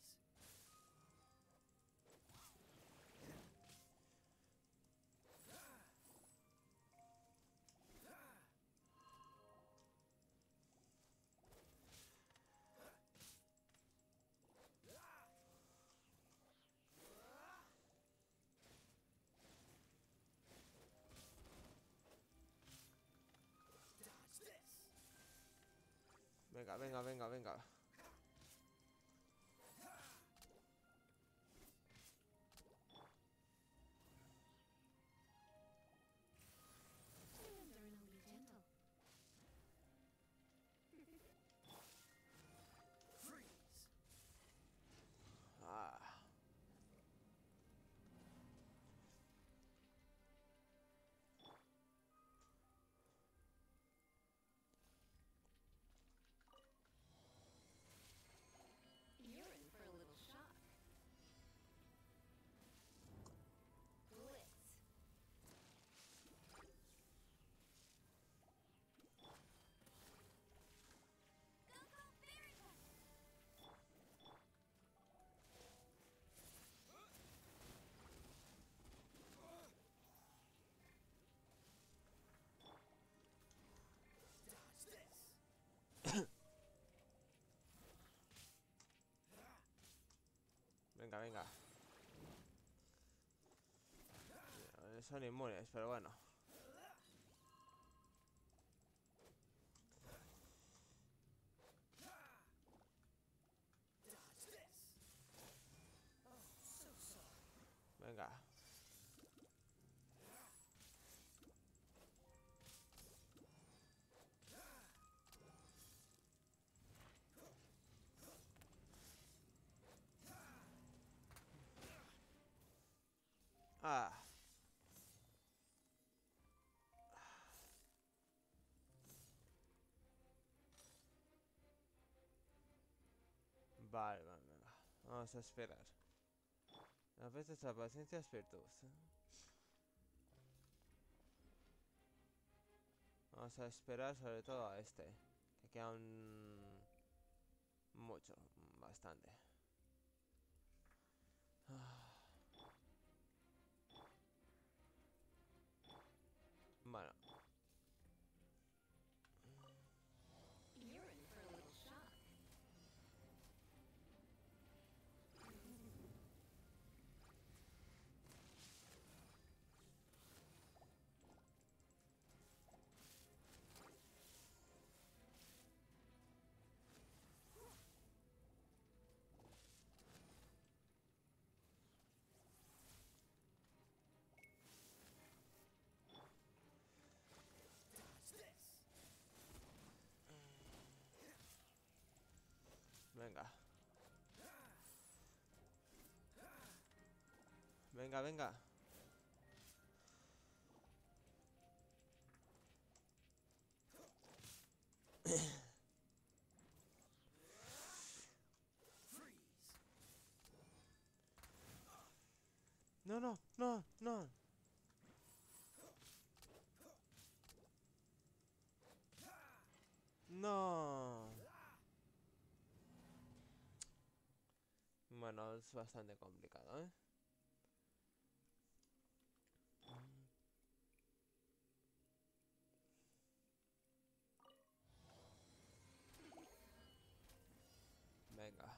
Speaker 1: Venga, venga, venga, venga.
Speaker 4: Learn and be gentle.
Speaker 1: Ah.
Speaker 4: You're in for a little shock. Blitz.
Speaker 3: Go, go, Barracuda!
Speaker 1: Venga, venga. Son inmunes, pero bueno. Venga. Ah. Vale, vale, venga. Vamos a esperar. A veces la paciencia es virtud. Vamos a esperar sobre todo a este. Que queda un... mucho, bastante. Ah. Bueno.
Speaker 4: You're in for a little shock.
Speaker 1: Venga. Venga, venga. No, no, no, no. No. Bueno, es bastante complicado, ¿eh? Venga.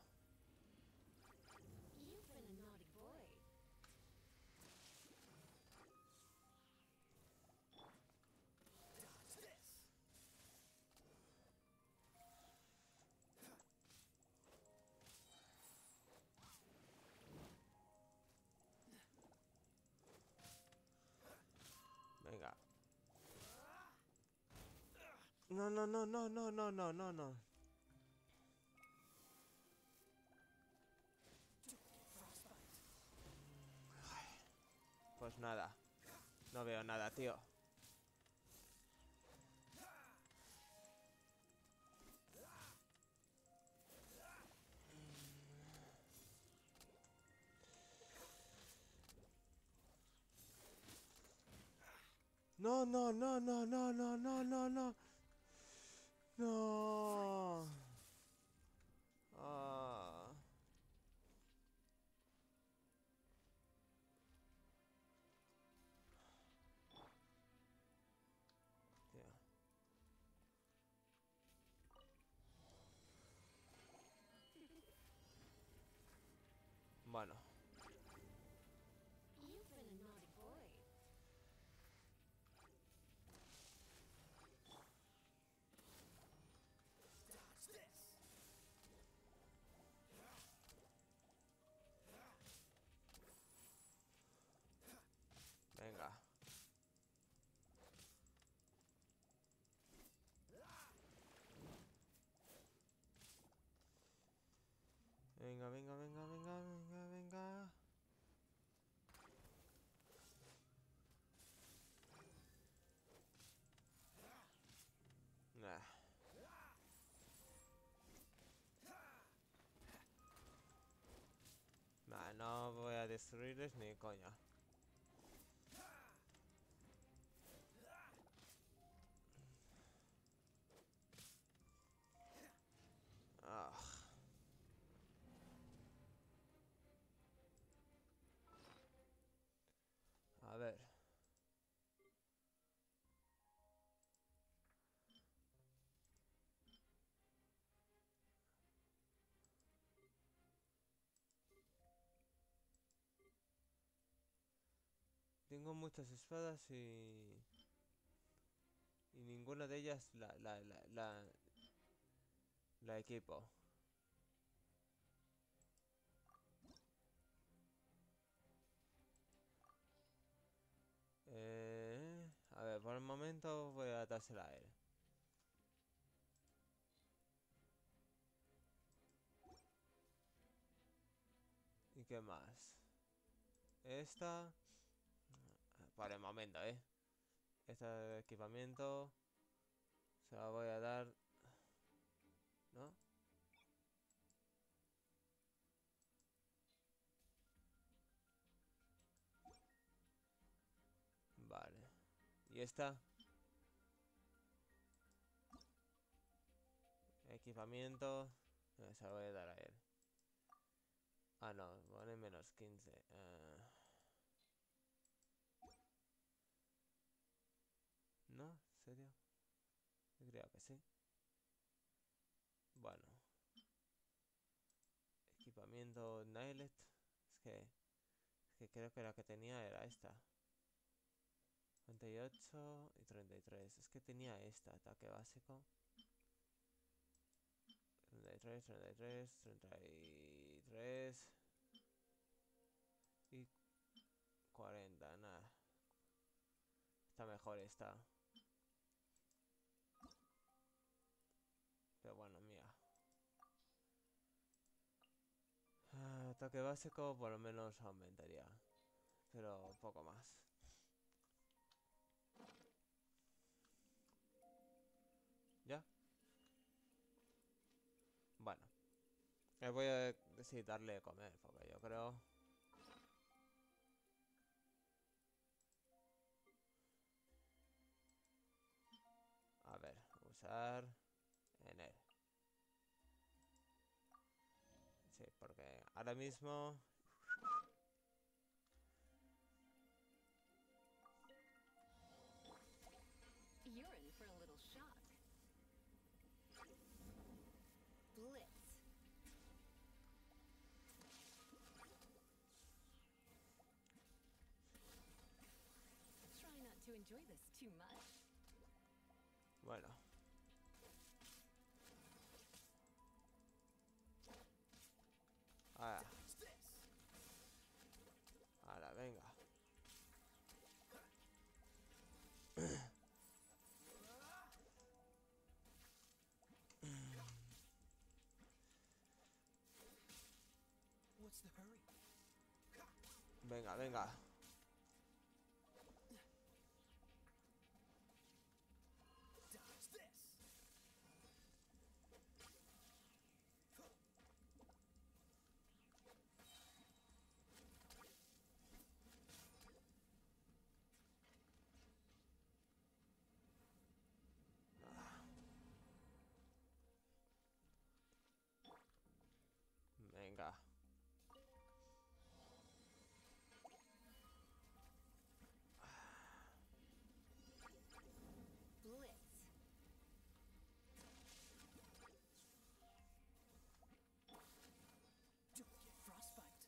Speaker 4: You've been a naughty boy.
Speaker 1: Venga. No, no, no, no, no, no, no, no, no. Pues nada. No veo nada, tío. No, no, no, no, no, no, no, no, no. No. Ah. Tío. Bueno.
Speaker 4: You've been a naughty boy.
Speaker 1: Venga. Venga, venga, venga, venga, venga, venga. Nah. Nah, no voy a destruirles ni coña. Ah. A ver. Tengo muchas espadas y... Y ninguna de ellas la, la, la, la, la equipo. Eh, a ver, por el momento voy a dársela a él. ¿Y qué más? Esta... Por el momento, ¿eh? Este equipamiento... Se la voy a dar... ¿No? Vale. ¿Y esta? Equipamiento... eh, Se la voy a dar a él. Ah, no, pone menos quince. Eh... ¿No? ¿Serio? Yo creo que sí. Bueno. Equipamiento Nailet. Es que... Es que creo que la que tenía era esta. treinta y ocho y treinta y tres. Es que tenía esta, ataque básico. treinta y tres, treinta y tres, treinta y tres. Y cuarenta, nada. Está mejor esta. Pero bueno, mía. Ah, ataque básico por lo menos aumentaría. Pero poco más. ¿Ya? Bueno. Eh, voy a decir darle de comer, porque yo creo... A ver, usar... En él. Sí, Porque ahora mismo...
Speaker 4: You're in for a little shock. Blitz. Try not to enjoy this too much.
Speaker 1: Bueno. Ahora. Ahora, venga.
Speaker 2: What's the hurry?
Speaker 1: Venga, venga.
Speaker 2: Dodge this.
Speaker 1: Venga.
Speaker 4: Blitz.
Speaker 2: Don't get frostbite.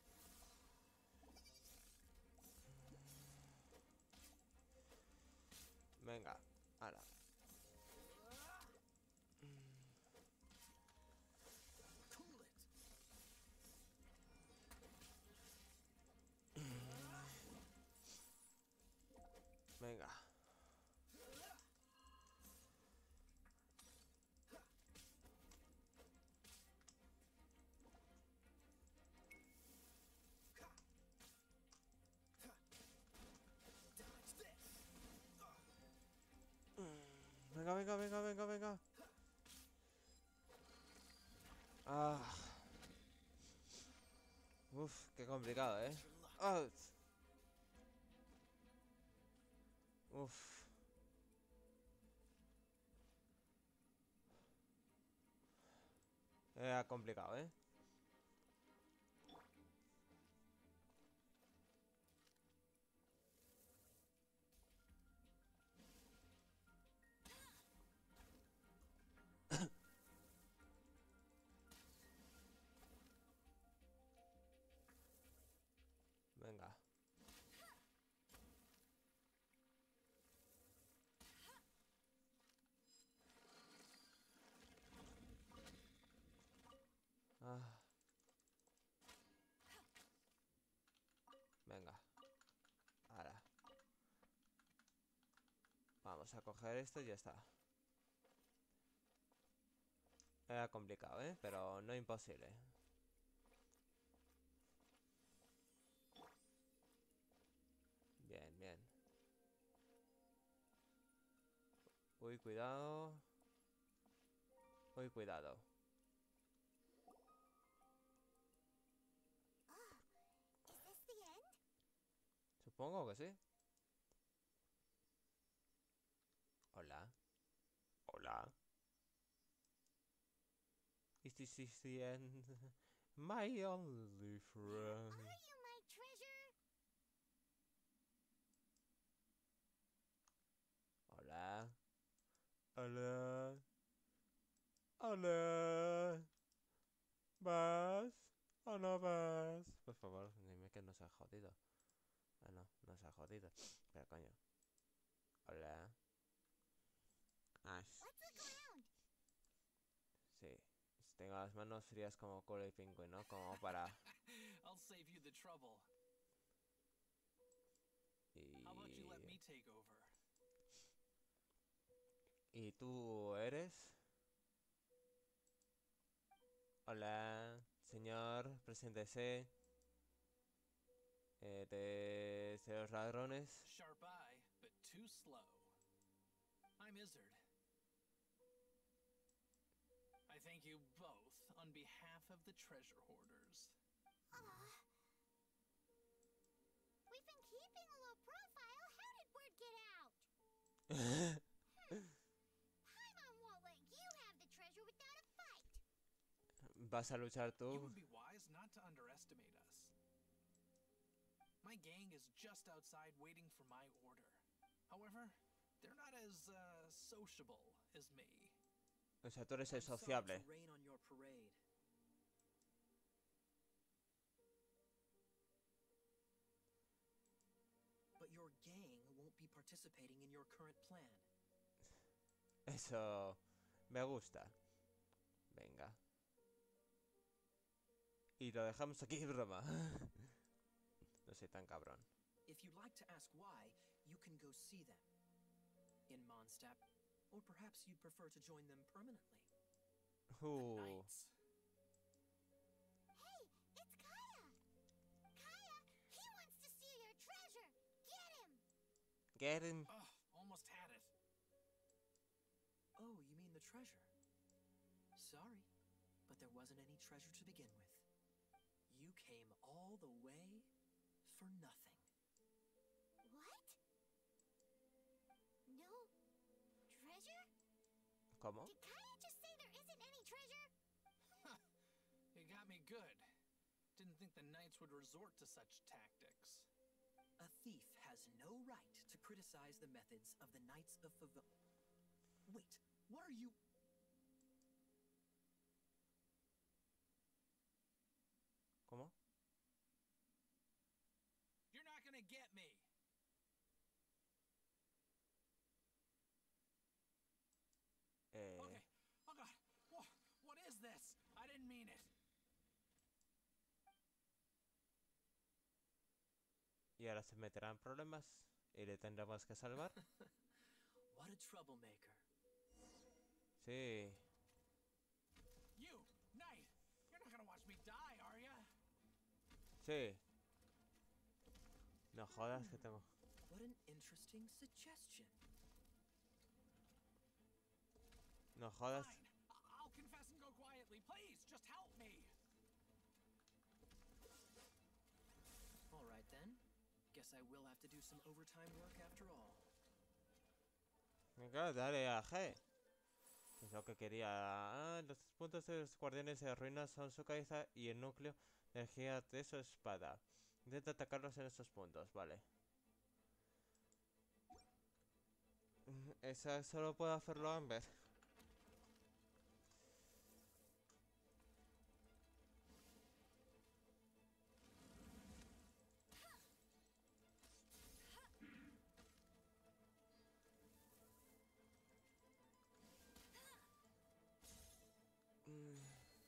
Speaker 1: Venga. Ahora.
Speaker 2: Cool it.
Speaker 1: Venga.
Speaker 2: Dodge this.
Speaker 1: Venga, venga, venga, venga, venga. Ah. Uf, qué complicado, ¿eh? Ah. Uf. Era complicado, ¿eh? Venga. Ah. Venga. Ahora. Vamos a coger esto y ya está. Era complicado, ¿eh? Pero no imposible. Bien, bien. Uy, cuidado. Uy, cuidado.
Speaker 3: Ah, is this the end?
Speaker 1: Supongo que sí. Hola. Hola. Is this is the end? My only friend.
Speaker 3: Are you my treasure?
Speaker 1: Hola. Hola. Hola. ¿Vas o no vas? Por favor, dime que no se ha jodido. Ah, no, no se ha jodido. Pero coño. Hola. Ash.
Speaker 3: Let's look around.
Speaker 1: Sí. Tengo las manos frías como cola y pingüino, como para...
Speaker 2: I'll save you the trouble.
Speaker 1: Y...
Speaker 2: How about you let me take over?
Speaker 1: ¿Y tú eres? Hola, señor, preséntese. Eh, de, de los ladrones.
Speaker 2: Sharp eye, but too slow. I'm Izzard. I thank you both on behalf of the treasure hoarders.
Speaker 3: Ah. We've been keeping a low profile. How did word get out? Paimon won't let you have the treasure without a fight.
Speaker 1: ¿Vas a luchar
Speaker 2: You
Speaker 1: tú?
Speaker 2: would be wise not
Speaker 5: not to underestimate us. My gang is just outside waiting for my order. However, they're not as uh, sociable as me.
Speaker 1: O sea, tú eres el
Speaker 2: I'm sorry
Speaker 1: sociable.
Speaker 2: to rain on your parade. But your gang won't be participating in your current plan.
Speaker 1: Eso me gusta. Venga. Y lo dejamos aquí, broma. No soy tan cabrón.
Speaker 2: If you'd like to ask why, you can go see them. In Mondstadt. Or perhaps you'd prefer to join them permanently.
Speaker 1: Uh,
Speaker 5: Knights.
Speaker 3: Hey, it's Kaya! Kaya, he wants to steal your treasure! Get him!
Speaker 1: get him.
Speaker 5: Ugh, almost had it.
Speaker 2: Oh, you mean the treasure? Sorry, but there wasn't any treasure to begin with. You came all the way for nothing.
Speaker 3: What? No treasure?
Speaker 1: ¿Cómo?
Speaker 3: Did Kaya just say there isn't any treasure?
Speaker 5: You got me good. Didn't think the knights would resort to such tactics.
Speaker 2: A thief has no right to criticize the methods of the Knights of Favil. Wait, what are you...
Speaker 1: ¿Cómo?
Speaker 5: You're not gonna get me.
Speaker 1: Eh,
Speaker 5: Okay. Oh god. Wha- What is this? I didn't mean it.
Speaker 1: y ahora se meterá en problemas y le tendremos que salvar.
Speaker 2: What a troublemaker.
Speaker 1: Sí.
Speaker 5: You, knight. You're not gonna watch me die, are ya?
Speaker 1: Sí. No jodas que tengo.
Speaker 2: What an interesting suggestion.
Speaker 1: No jodas.
Speaker 5: Fine. I- I'll confess and go quietly. Please, just help me.
Speaker 2: All right then. Guess I will have to do some overtime work after all.
Speaker 1: Venga, dale a G. Es lo que quería. Ah, los puntos de los guardianes de ruinas son su cabeza y el núcleo de energía de su espada. Intenta atacarlos en estos puntos, vale. Mm, Esa solo puede hacerlo Amber. Mm.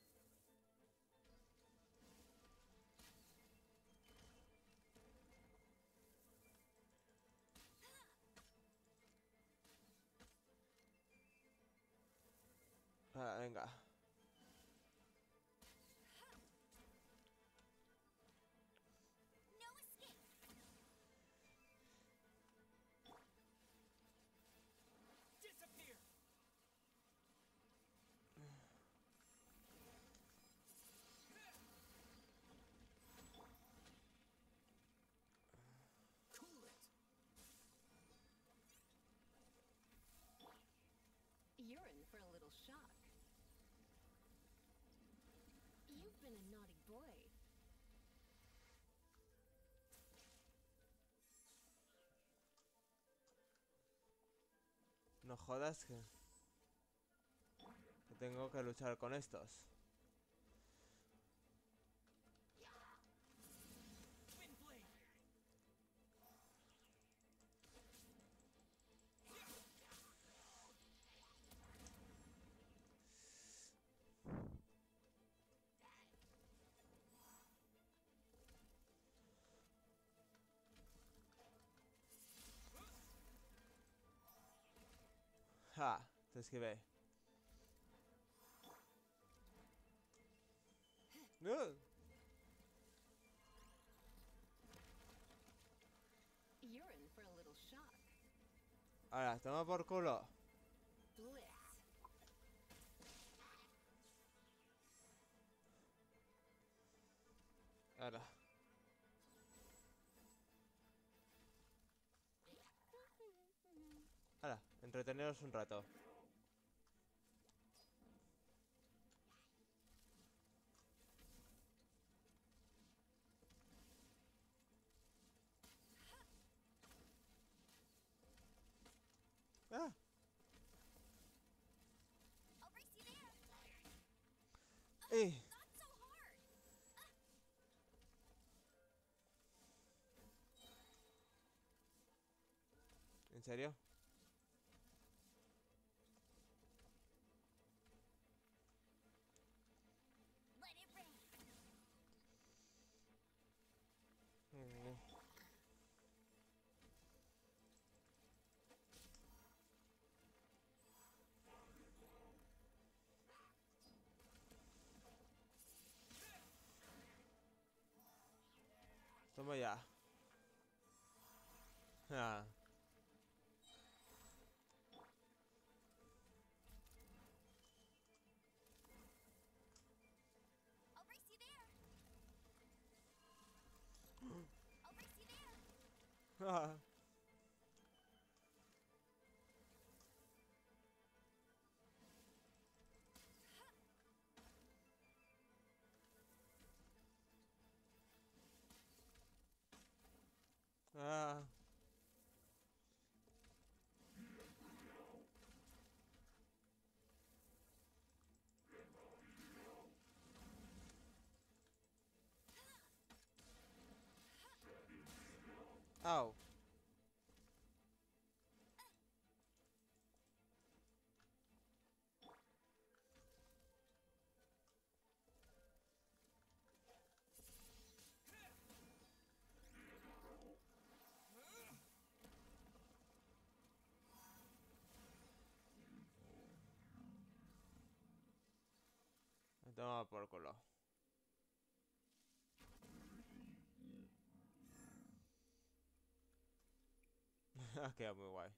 Speaker 1: Ah, venga.
Speaker 3: No escape!
Speaker 5: Disappear.
Speaker 2: Cool it.
Speaker 4: You're in for a little shock. You've been a naughty boy.
Speaker 1: No jodas que... que tengo que luchar con estos.
Speaker 5: Windblade.
Speaker 1: Ja, te esquivé. ¡Uh!
Speaker 4: You're in for a little shock.
Speaker 1: Ahora, toma por culo.
Speaker 4: Blitz.
Speaker 1: Ahora. Ahora, entreteneros un rato. Ah.
Speaker 3: I'll brace you there.
Speaker 1: Eh.
Speaker 3: Not so hard.
Speaker 1: ¿En serio?
Speaker 3: Let it rain.
Speaker 1: Mm. Toma ya. Ah.
Speaker 3: I'll brace you there. I'll brace you there.
Speaker 1: Ah. Ah. Au. Toma por culo. Ha quedado muy guay.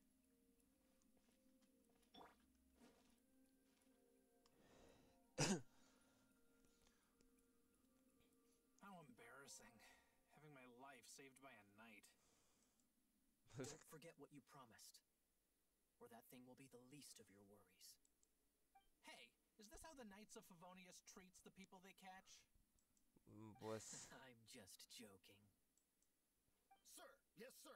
Speaker 5: How embarrassing. Having my life saved by a knight.
Speaker 2: Don't forget what you promised, or that thing will be the least of your worries.
Speaker 5: Hey, is this how the Knights of Favonius treats the people they catch?
Speaker 1: Pues...
Speaker 2: I'm just joking.
Speaker 6: Sir, yes, sir.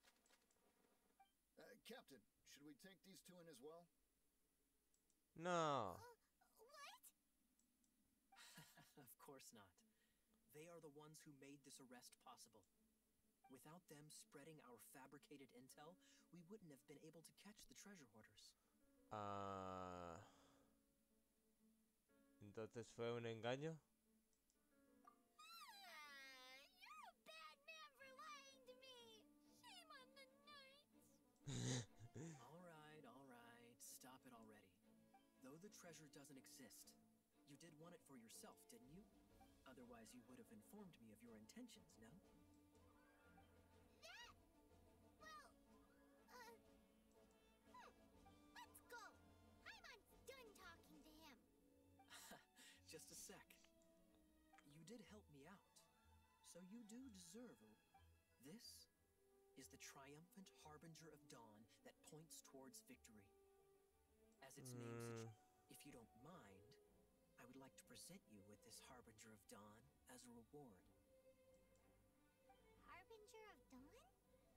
Speaker 6: Uh, Captain, should we take these two in as well?
Speaker 1: No.
Speaker 3: What?
Speaker 2: Of course not. They are the ones who made this arrest possible. Without them spreading our fabricated intel, we wouldn't have been able to catch the treasure hoarders.
Speaker 1: Ah. Entonces fue un engaño.
Speaker 3: Ah, you're a bad man for lying to me. Shame on the knights.
Speaker 2: All right, all right. Stop it already. Though the treasure doesn't exist, you did want it for yourself, didn't you? Otherwise, you would have informed me of your intentions, no?
Speaker 3: That? Well, uh... Hmm. Let's go. Paimon's done talking to him.
Speaker 2: Just a sec. You did help me out, so you do deserve a... This is the triumphant harbinger of dawn that points towards victory. As its name
Speaker 1: Mm.
Speaker 2: suggests, if you don't mind, I would like to present you with this harbinger of dawn as a reward.
Speaker 3: Harbinger of Dawn?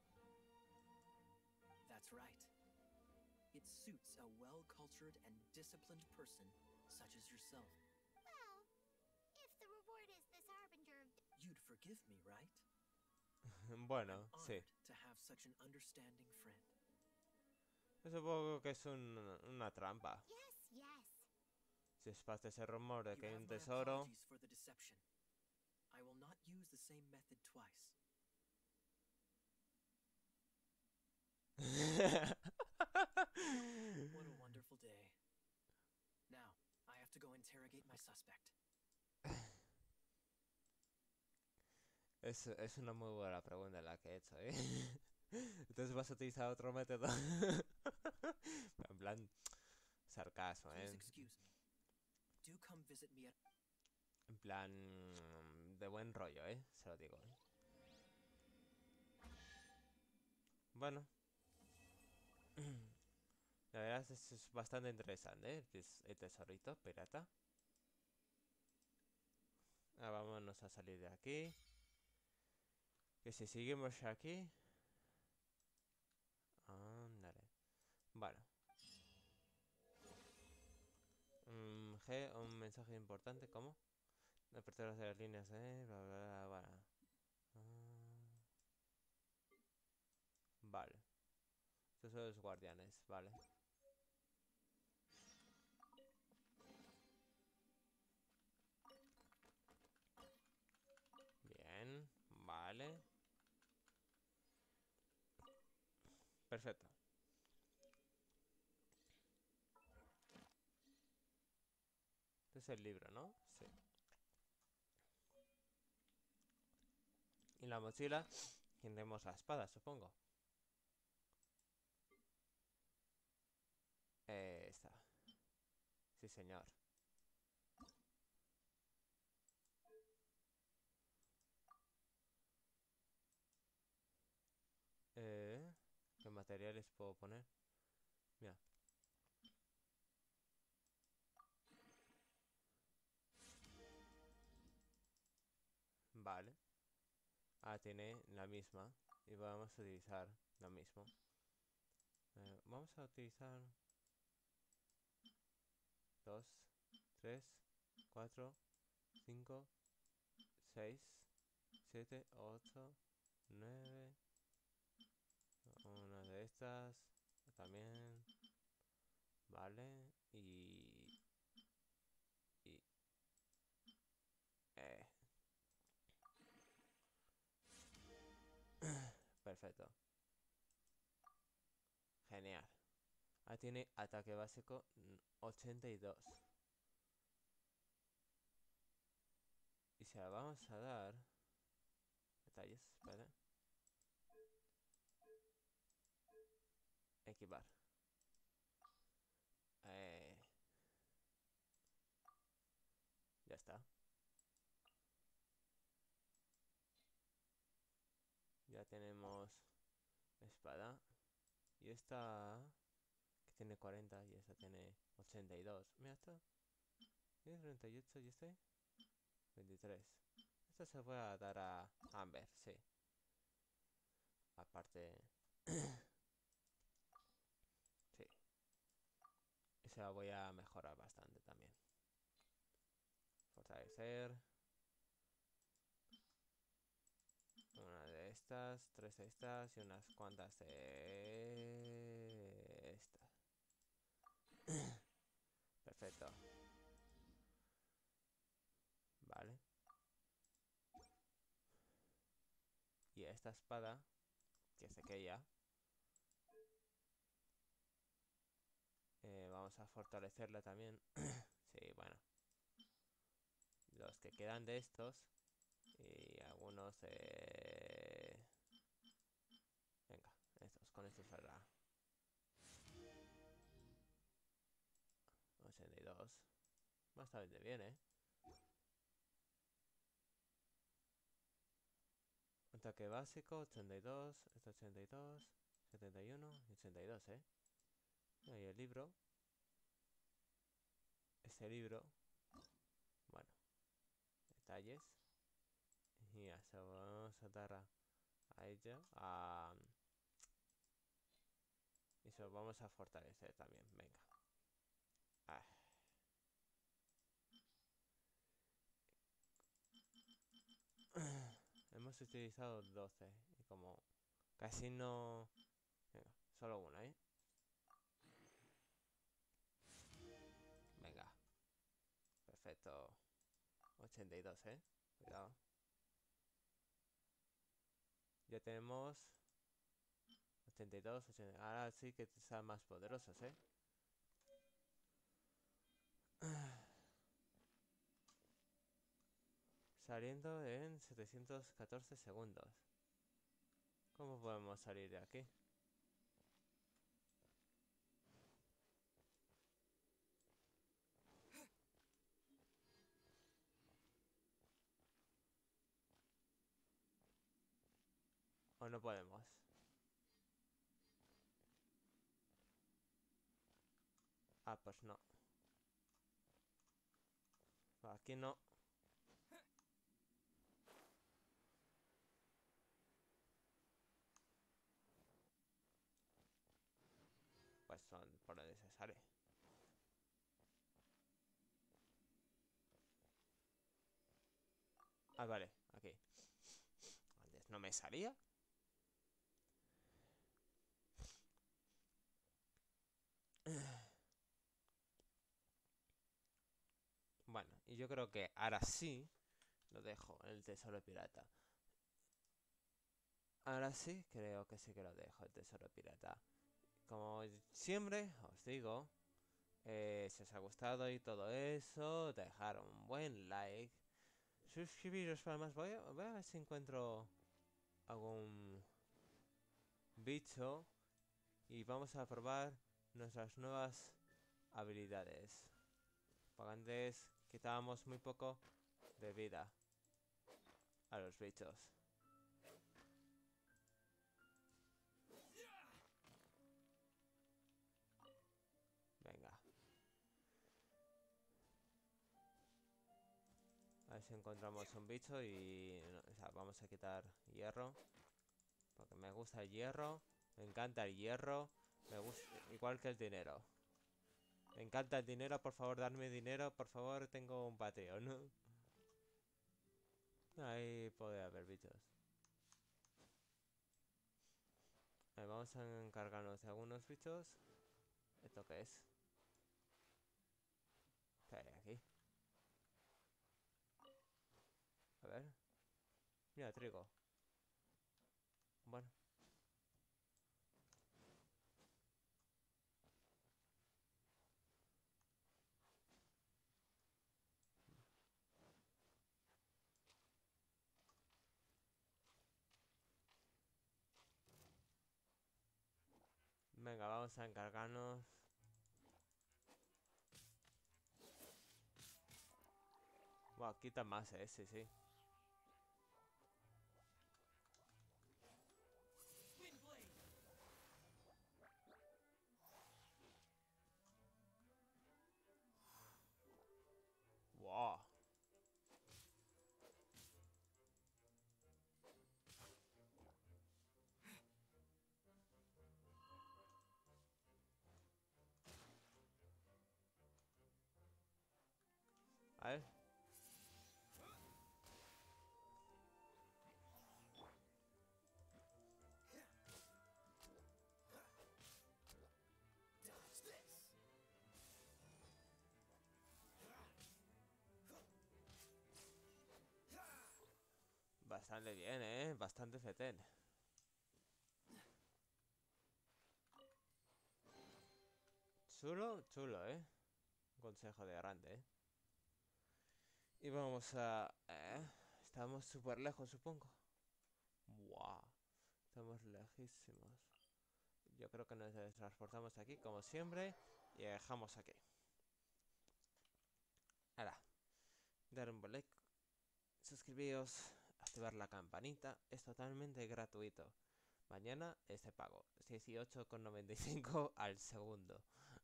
Speaker 2: That's right. It suits a well-cultured and disciplined person such as yourself.
Speaker 3: Well, if the reward is this Harbinger of Dawn...
Speaker 2: You'd forgive me, right?
Speaker 1: Bueno,
Speaker 2: I'm
Speaker 1: sí.
Speaker 2: honored to have such an understanding friend.
Speaker 1: Supongo que es un, una trampa.
Speaker 3: Yes, yes.
Speaker 1: Si es parte de ese rumor de
Speaker 2: You
Speaker 1: que hay
Speaker 2: have
Speaker 1: un
Speaker 2: my
Speaker 1: tesoro.
Speaker 2: apologies for the deception. I will not use the same method twice. What a wonderful day. Now, I have to go interrogate my suspect.
Speaker 1: Es, es una muy buena pregunta la que he hecho, ¿eh? Entonces vas a utilizar otro método. En plan, sarcasmo,
Speaker 2: Please
Speaker 1: ¿eh?
Speaker 2: excuse me. Do come visit me at...
Speaker 1: En plan, mm, de buen rollo, ¿eh? Se lo digo, ¿eh? Bueno. La verdad es, es bastante interesante, ¿eh? El, tes- el tesorito pirata. Ah, vámonos a salir de aquí. Que si seguimos aquí... Ándale. Bueno. Mm, G, un mensaje importante, ¿cómo? Despertar de las líneas, eh, bla, bla, bla, bla. Mm, vale. Estos son los guardianes, vale. Bien, vale. Perfecto. Este es el libro, ¿no? Sí. Y la mochila tendremos la espada, supongo. Eh, esta. Sí, señor. Eh, ¿qué materiales puedo poner? Mira. Vale. Ah, tiene la misma. Y vamos a utilizar lo mismo. Eh, vamos a utilizar dos, tres, cuatro, cinco, seis, siete, ocho, nueve. Una de estas. También. Vale. Y... y eh. Perfecto. Genial. Ah, tiene ataque básico mm, ochenta y dos. Y se la vamos a dar... Detalles, espera. Equipar. Eh, ya está. Ya tenemos espada. Y esta... que tiene cuarenta y esta tiene ochenta y dos. Mira esto. Tiene treinta y ocho y este... veintitrés. Esta se voy a dar a Amber, sí. Aparte... sí. Y se la voy a mejorar bastante también. Fortalecer. Una de estas, tres de estas y unas cuantas de estas. Perfecto. Vale. Y esta espada, que es aquella, eh, vamos a fortalecerla también. Sí, bueno. Los que quedan de estos y algunos de... Venga, estos, con estos será ochenta y dos. Bastante bien, ¿eh? Ataque básico, ochenta y dos, este ochenta y dos, setenta y uno y ochenta y dos, ¿eh? Y el libro. Este libro. Bueno. Detalles. Y ya se lo vamos a dar a, a ella. A, y se lo vamos a fortalecer también. Venga. Ah. Hemos utilizado doce. Y como casi no... Venga, solo una, ¿eh? Venga. Perfecto. ochenta y dos, ¿eh? Cuidado. Ya tenemos... ochenta y dos, ochenta. Ahora sí que están más poderosos, ¿eh? Saliendo en setecientos catorce segundos. ¿Cómo podemos salir de aquí? ¿O no podemos? Ah, pues no. Aquí no. Pues son por donde se sale. Ah, vale, aquí. Antes no me salía. Bueno, y yo creo que ahora sí lo dejo, el tesoro pirata. Ahora sí, creo que sí que lo dejo, el tesoro pirata. Como siempre, os digo, eh, si os ha gustado y todo eso, dejar un buen like. Suscribiros para más. Voy a, voy a ver si encuentro algún bicho. Y vamos a probar nuestras nuevas habilidades. Porque antes quitábamos muy poco de vida a los bichos. Venga. A ver si encontramos un bicho y... no, o sea, vamos a quitar hierro. Porque me gusta el hierro. Me encanta el hierro. Me gusta... igual que el dinero. Me encanta el dinero, por favor, darme dinero. Por favor, tengo un Patreon, ¿no? Ahí puede haber bichos. A ver, vamos a encargarnos de algunos bichos. ¿Esto qué es? ¿Qué hay aquí? A ver. Mira, trigo. Bueno. Venga, vamos a encargarnos. Buah, quita más, eh, sí, sí. Wow. A ver. Bastante bien, eh. Bastante fetén. Chulo, chulo, eh. Un consejo de grande, eh. Y vamos a... Eh, estamos súper lejos, supongo. Wow. Estamos lejísimos. Yo creo que nos transportamos aquí, como siempre. Y dejamos aquí. Ahora. Dar un like. Suscribíos. Activar la campanita. Es totalmente gratuito. Mañana es de pago. dieciocho con noventa y cinco al segundo.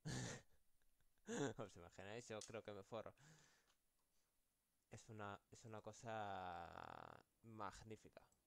Speaker 1: ¿Os imagináis? Yo creo que me forro. Es una, es una cosa magnífica.